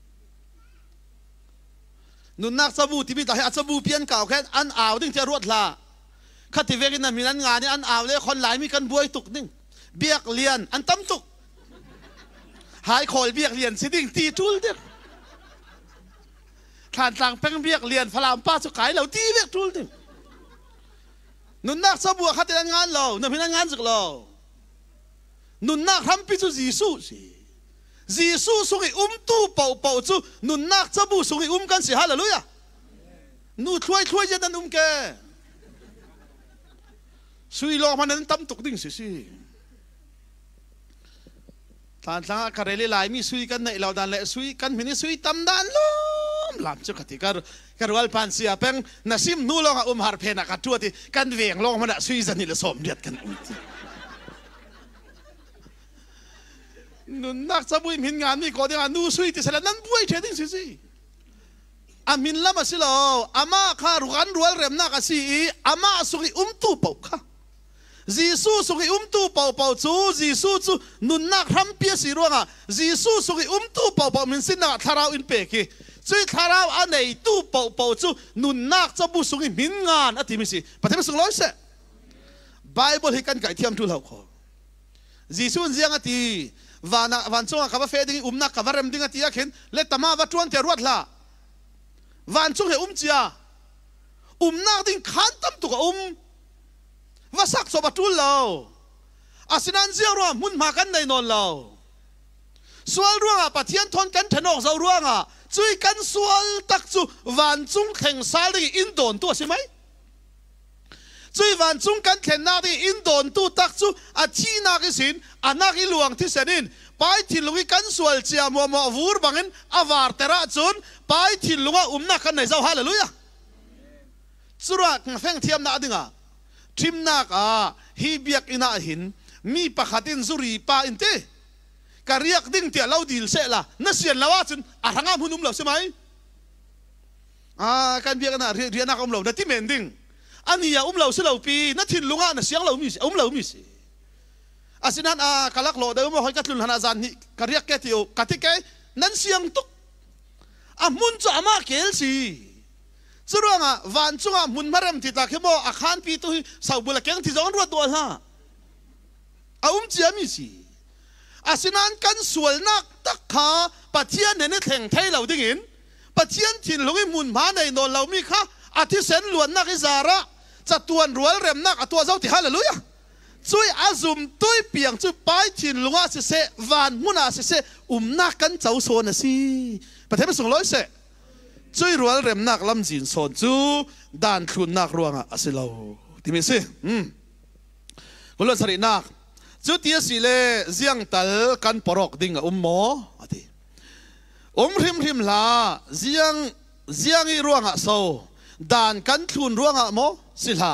นุนักสบู่ที่มีแต่ให้สบู่เพียนเก่าแค่อันอ่าวดิ้งจะรวดลาขัดเวกินนั้นมีนั้นงานนี่อันอ่าวเลยคนหลายมีกันบวยตุกดิ้งเบียกเลียนอันตั้มตุกหายคอยเบียกเลียนสิดิ้งตีทุลเด็กทานต่างเพ่งเบียกเลียนพลามป้าสุขายเราตีเบียกทุลเด็กนุนักสบู่ขัดแต่งานเราเนี่ยมีนั้นงานสุกเรานุนักทำพิจูจีซูสิจีซูสุกิอุ้มตู้เป่าเป่าจูนุนักสบู่สุกิอุ้มกันสิฮะเลลุยะนูช่วยช่วยจะนั่นอุ้มแกสุยลองมันนั้นตั้มตกดิ้งสิสิทานสังคาเรลีลายมีสุยกันในเราดันเลยสุยกันมินิสุยตั้มดันล้มหลับจุกติการการวัลพันเสียเป็นนัสิมนูลองอุ้มฮาร์เพนักตัวที่กันเวียงลองมันสุยจันนี่ละสมเด็ดกันอุ้มนุนักสบุยมินงานมีก่อนที่งานนูสุยที่สลัดนั้นบุยเฉดิ้งสิสิอามินละมาสิโลอามาข้ารุกันรัวเริ่มนักสิอามาสุกิอุ้มตู้เป่าข้าจีซูสุกิอุ้มตู้เป่าเป่าจูจีซูจูนุนักทำเปียสิรัวงะจีซูสุกิอุ้มตู้เป่าเป่ามินสินนักทาราวอินเปกีจุยทาราวอันไหนตู้เป่าเป่าจูนุนักจะบุสุกิมินงานอธิมิสิประเทศสุงร้อยเสไบเบิลให้กันไก่เทียมทุลเขาขอจีซูนเจียงอธิวันวันช่วงกับว่าเฟดิ้งอุ้มนักกับว่าเริ่มดิ้งอธิยาเข็นเล็ตมาว่าชวนเทรวดละวันช่วงให้อุ้มเจียอุ้มนักดิ้งขันตั้มตุกอุ้มว่าสักสบัตุลเราอาศินันเจียรัวมุนมากันในนนเราส่วนรัวอ่ะปะเทียนทนกันถนอกเรารัวอ่ะช่วยกันส่วนตักจูวันจุงแข่งสาลีอินโดนตัวใช่ไหมช่วยวันจุงกันแข่งนาดีอินโดนตัวตักจูอาชีนักสินอานักหลวงที่เสนินไปที่ลุยกันส่วนเจียมัวมัววูร์บังเงินอาวาร์เตระจุนไปที่ลุงอุ้มนักกันในเจ้าฮาเลลูยาสุรักแฝงเทียมนาดึงอ่ะทิมนักอ่ะฮีเบียกอินาหินมีปะขัดินสุรีปาอินเตการเรียกดิ้งเตียเล่าดีลเสละนั่นเสียนละว่าจนอาทางงามหุ่นอุ้มเหล่าใช่ไหมอ่าการเบียกน่ะเรียนนักอุ้มเหล่านั่นที่เมนดิ้งอันนี้อย่าอุ้มเหล่าเสเหล่าปีนั่นทินลุงอ่ะนั่นเสียงเหล่ามีอุ้มเหล่ามีสิอาศินันอ่ากาลักโลเดี๋ยวมาหอยกัดลุนฮานาจานนี่การเรียกแกที่อยู่กัดที่แกนั่นเสียงตุกอ่ะมุนจะอามาเกลสิสุดอ่ะวันช่วงมุนมาเริ่มติดตาเข้มอาคารปีตุยสาวบุลเกงที่จะรัวตัวฮะอาอุ้มเจียมิสิอาศินันกันสวยนักตักขาปะเทียนเนี่ยแข่งไทยเราได้ยินปะเทียนถิ่นลุยมุนมาในนนเรามีค่ะอาทิเซนล้วนนักอิสระจะตัวรัวเริ่มนักตัวเจ้าที่ฮาเลลูยาช่วยอาซุมตัวเปียงช่วยไปถิ่นลุงอาเสเสวันมุนอาเสเสอุ้มนักกันเจ้าโซนสิประเทศไม่ส่งร้อยเสช่วยรัวเริ่มนักลำจินโซนจูด่านทุนนักรวงอาศิลาที่มีสิอืมคนละสรินักจุดที่สิเลเจียงตัลกันปรอกดิ่งอุ้มหมออะทีอุ้มริมริมลาเจียงเจียงอีรวงอ่ะโซด่านกันทุนรวงอ่ะหมอสิลา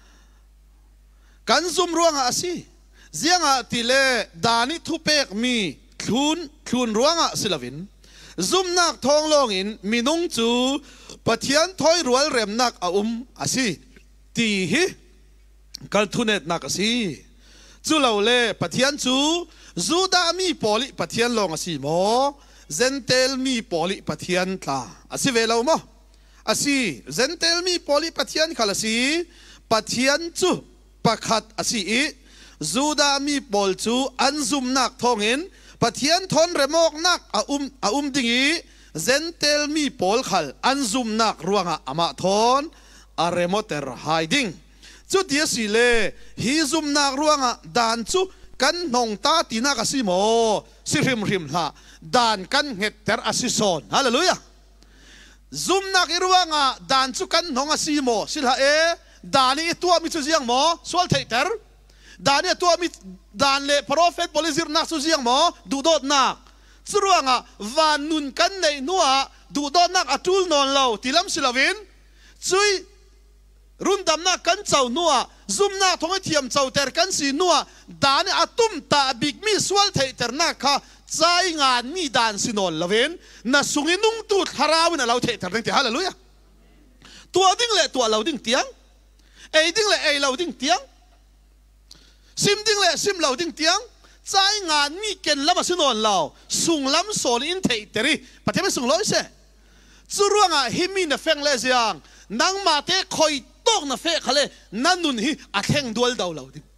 กันซุ่มรวงอ่ะสิเจียงอ่ะที่เลดานิทุเปกมีทุนทุนรวงอ่ะสิลาวินซุ่มนักทองลงอินมีนุ่งจูปะเทียนถอยรัวเริ่มนักอุ้มอ่ะสิตีฮิกันทุนเน็ตนักอ่ะสิจูเหล่าเล่ปะเทียนจูจูดามีปอลิปะเทียนลงสิโมเซนเตลมีปอลิปะเทียนตาอสิเวลาโมอสิเซนเตลมีปอลิปะเทียนขลัสิปะเทียนจูปะขัดอสิอีจูดามีปอลจูอันซุมนักทองเห็นปะเทียนทนเรมอกนักอาอุมอาอุมดิงีเซนเตลมีปอลขัลอันซุมนักรวงอามาทนอาเรโมเตอร์ไฮดิ้งจุดที่สิเลฮิซุมนักรวงอ่ะด่านจุกันนงตาตีนักสิโมสิริมริมละด่านกันเห็ดเตอร์อสิโซนฮาเลลูยา zoom nak irwanga dan chu kan hnonga si mo silha e dani tua mi chu jiang mo sol theiter dani tua mi dan le prophet polizir nak chu jiang mo du dot nak churuanga van nun kan nei nuwa du dot nak atul non lo tilam silawin chui rundam na kan chau nuwa zoom na thong thiam chau ter kan si nuwa dani atum ta big mi swal theiter na kha chai ngan mi dan sinon lawen na sungi nung tu tharawin alo theiter ding hallelujah tua ding le tua lo ding tiang ei ding le ei lo ding tiang sim ding le sim lo ding tiang chai ngan mi ken lama sinon lao sung lam sol in theiteri pathem sung loi se churuanga himi na feng le jiang nang ma te khoi tok na fe khale nanun hi atheng dual daw lo ding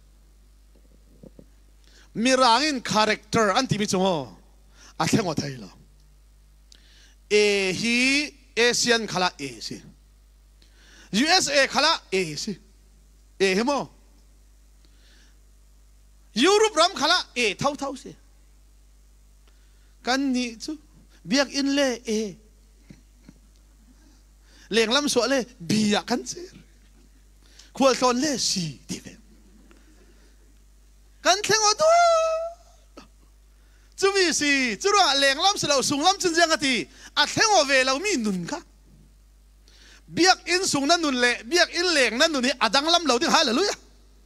mirangin character anti mi chungo atheng wa thai lo e hi asian khala e si u s a khala e si e hemo europe ram khala e thau thau si kan ni chu biak in le e leng lam so le bia kan ser khwal ton le si ti ve kan thleng o tu chu mi si chu ra leng lam se lo sung lam chin jang ati a thleng o ve lo mi nun kha biak in sung na nun le biak in leng na nun ni adang lam lo ding hallelujah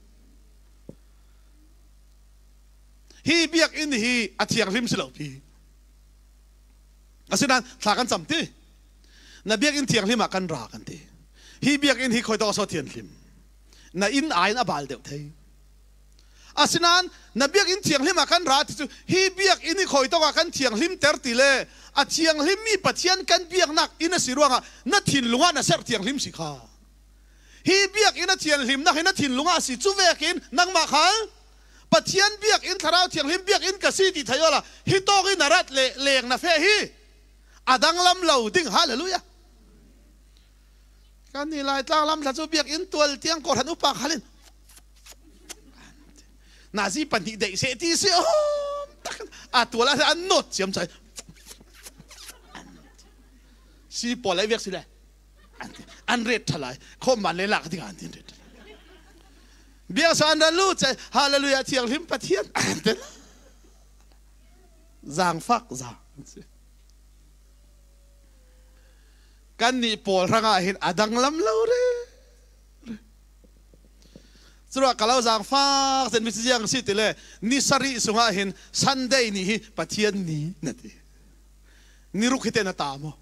hi biak in hi athiang lim se lo pi asinan thla kan cham ti na biak in thiang lim a kan ra kan ti hi biak in hi khoi to so thian lim na in ain abal deuh thei asinan na biak in thiang lim a kan ra chu hi biak in hi khoi to ka kan thiang lim ter ti le a thiang lim mi pathian kan biak nak in a siruanga na thin lunga na ser thiang lim si kha hi biak in a thian lim na hin a thin lunga si chu vekin nang ma khal pathian biak in tharau thiang lim biak in ka si ti thayola hi to ki narat le leng na fe hi adang lam lo ding hallelujah kan ni lai tlang lam tha chu biak in tual tiang ko han upa khalin nazi pani dei se ti se om tak a tuala an not chiam chai si polai vek si le an ret thalai khom man le lak ding an tin ret biak san da lu chai hallelujah thiang lim pathian an ten zang fak za kan ni pol ranga hin adang lam lo re sura kalau zang fak sen mi siang si tile ni sari sunga hin sunday ni hi pathian ni nati ni rukhite na ta mo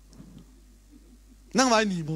nang mai ni mo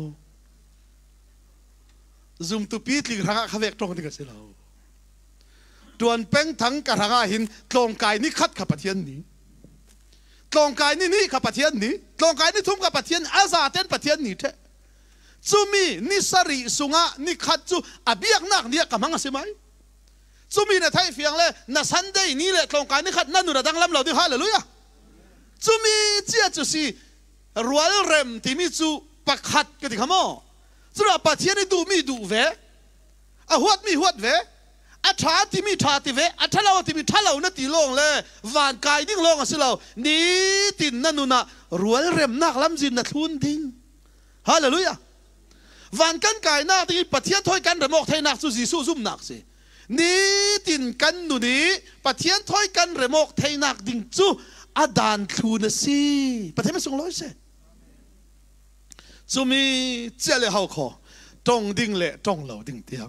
zoom tu pi tling ranga khavek tong ti ka selo tuan peng thang ka ranga hin tlong kai ni khat kha pathian ni tlong kai ni ni kha pathian ni tlong kai ni thum kha pathian aza ten pathian ni the chumi ni sari sunga ni khat chu abiak nak ni ka manga semai chumi na thai fiang le na sunday ni le tlong kai ni khat na nu da dang lam lo di hallelujah chumi chia chu si rual rem ti mi chu pakhat ka ti khamo chura pathian ni du mi du ve a huat mi huat ve a tha ti mi tha ti ve a thalo ti mi thalo na ti long le van kai ding long a silo ni tin na nu na rual rem nak lam jin na thun ding hallelujah van kan kai na ti pathian thoi kan remok thai nak chu jisu zum nak se ni tin kan nu ni pathian thoi kan remok thai nak ding chu adan thu na si pathian sung loi se chu mi chele hau kho tong ding le tong lo ding tiang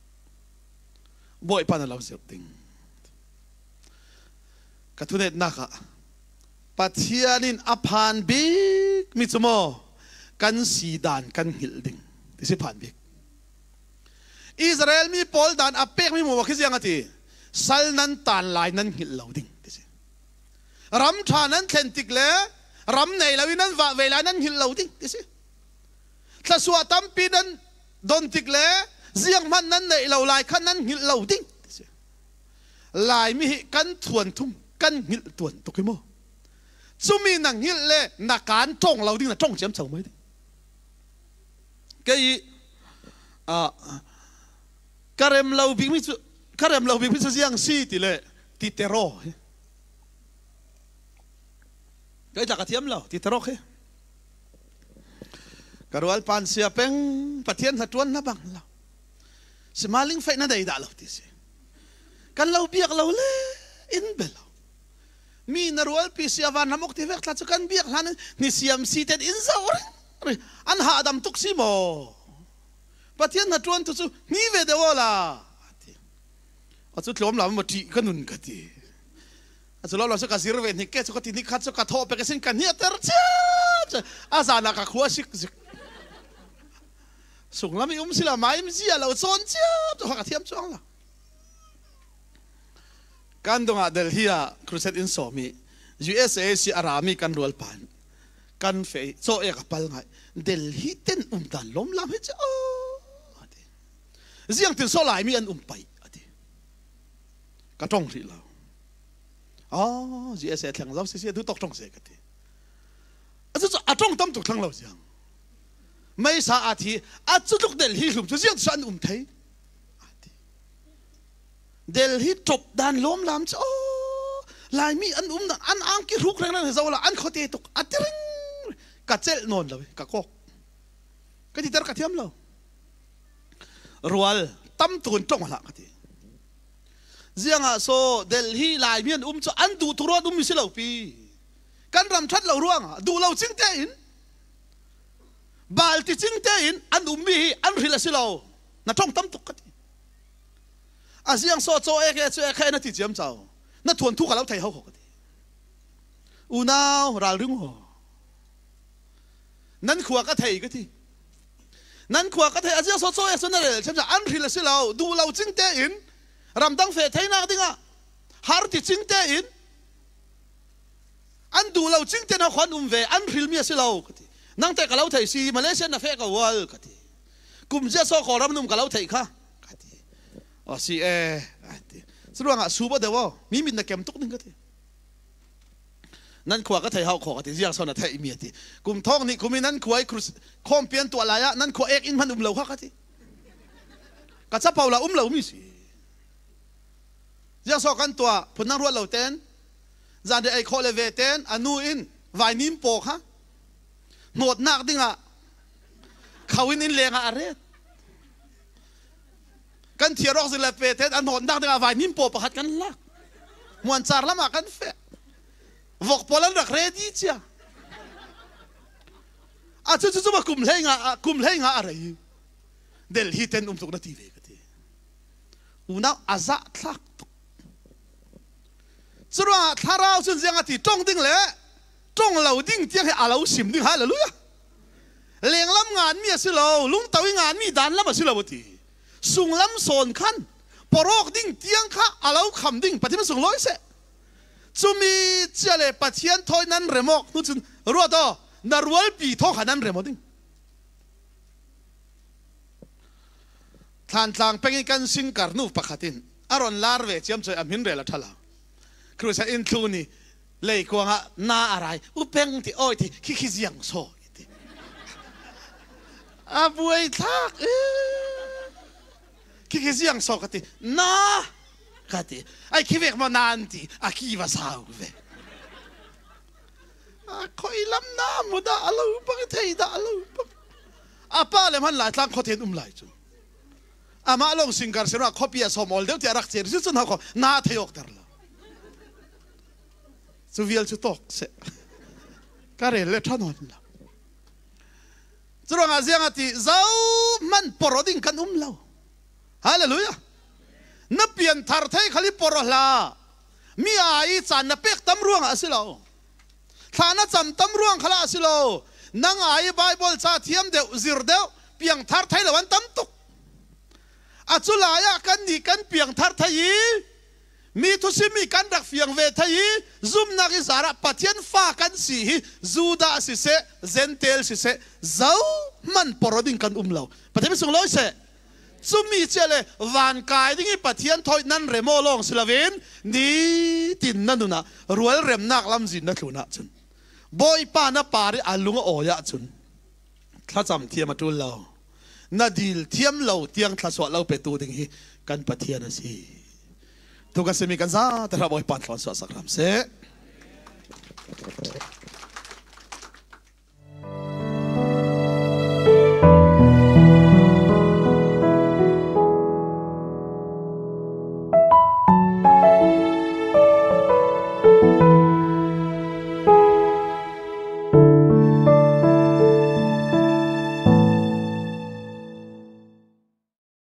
boy pan lo sel ding ka thunet naka pathianin aphan big mi chumo kan si dan kan hil ding ti si phan big Israel mi pol dan apek mi mo khisiang ati sal nan tan lai nan hil lo ding ti si ram tha nan thlentik le ram nei lo nan wa ve la nan hil lo ding ti si tla suwa tam pi nan don tik le ziang man nan nei lo lai khan nan hil lo ding ti si lai mi kan thuan thum kan hil tuan to ki mo chumi nang hil le na kan tong lo ding na tong chem chau mai ding cái à karem lau bing mi karem lau bing mi sa siang si ti le ti tero cái chả cả thiếm lau ti tero he karual pan sia peng pathian hatuan na bang la simaling fai na dai da lo ti se kan lo biak lo le in belo mi narual pi sia van hamok ti vek tla kan biak han ni siam seated in zaur an ha adam tuk si mo pathian hatuan tu chu ni ve de wala ati achu tlom lam mo ti kanun ka ti achu lo lo sa ka sir ve ni ke chu ka ti ni khat chu ka tho pe ka sin kan ni ter cha azana ka khwa sik sik sung lam um sila mai mi sia lo chon cha to ka thiam chong la kan donga Delhi a cruset in somi U S A si arami kan rual pan kan fe so e kapal ngai Delhi ten um dan lom lam he cha ati ziang tin so lai mi an um pai ati ka tong ri la oh U S A thlang lo si si du tok tong se ka ti a chu a tong tam tok thlang lo jiang mai sa ati a chu tuk Delhi hlum chu ziang san um thai Delhi top dan lom lam cha oh lai mi an um an ang ki ruk rang na zawla an khote tok atring ka chel non lo ka kok ka ti tar ka thiam lo rual tam tun tong la ka ti zianga so Delhi lai mi an um cha an du turo um mi silo pi kan ram that lo ruang du lo ching te in bal ti ching te in an um mi an rila silo na tong tam tok ka ti aziang so cho ek ek ek na ti chiam chao na thuan thu ka lo thai ho ho ti u nao ral ring ho nan khuwa ka thai ka ti nan khuwa ka thai aziang so cho ek so na le cham cha an ri la si lo du lo ching te in ram dang fe thai na dinga har ti ching te in an du lo ching te na khwan um ve an ril mi si lo ka ti nang te ka lo thai si Malaysia na fe ka wal ka ti kum je so ko ram num ka lo thai kha oh si eh seruang ah suba dewa mimit na kem tuk ning kati nan kuwa ka thai hau kho kati jiang so na thai mi ati kum thong ni kumin nan kuai krus khom pian to alaya nan ko ek in man um lo kha kati ka cha paula um lo mi si jiang so kan to phunang ruat lo ten zan de ai kho le ve ten anu in vai nim po kha not nak dinga khawin in lenga aret kan thiarok zila pe te an hon dak dang vai nim po pakhat kan lak muan char lama kan fe vok polan rak ready chia a chu chu ba kum lenga kum lenga arai del hiten um tuk na ti ve ka ti una aza thak chura tharau chun janga ti tong ding le tong lo ding tiang he alo sim ding hallelujah lenglam ngan mi asilo lung tawi ngan mi dan lam asilo boti sung lam son khan porok ding tiang kha alo kham ding patim sung loi se chumi chale pathian thoi nan remok nu chun ro do narwal pi tho khanan remo ding than tlang pengi kan sing karnu pakhatin aron larve chiam choi amhin rela thala cruisa in thuni lei ko nga na arai u peng ti oi ti khi khi jiang so ti a buai thak ki ki ziang so kati na kati ai ki vek ma nanti a ki va sau ve a koi lam na mu da alo pa thei da alo pa a pa le man lai tlang khoten um lai chu ama long singar sera copy so mol de ti rak cher chu chun ha ko na theyok tar la chu vial chu tok se ka re le thanon la churang a ziang ati zau man poroding kan um lo hallelujah na pian thar thai khali porohla mi ai chan na pek tam ruang asilo thana cham tam ruang khala asilo nang ai bible cha thiam de zir de piang thar thai lawan tam tuk achula ya kan ni kan piang thar thai mi thu si mi kan rak fiang ve thai zum na ki zara pathian fa kan si juda si se zentel si se zau man poroding kan umlo pathian sung loi se chumi chele van kai dingi pathian thoi nan remo long silavin ni tin nanuna rual rem nak lam jin na thuna chun boy pa na pari alunga oya chun thla cham thiam atul lo na dil thiam lo tiang thla so lo pe tu ding hi kan pathian asi tu ka semi kan za tara boy pa thla so sakram se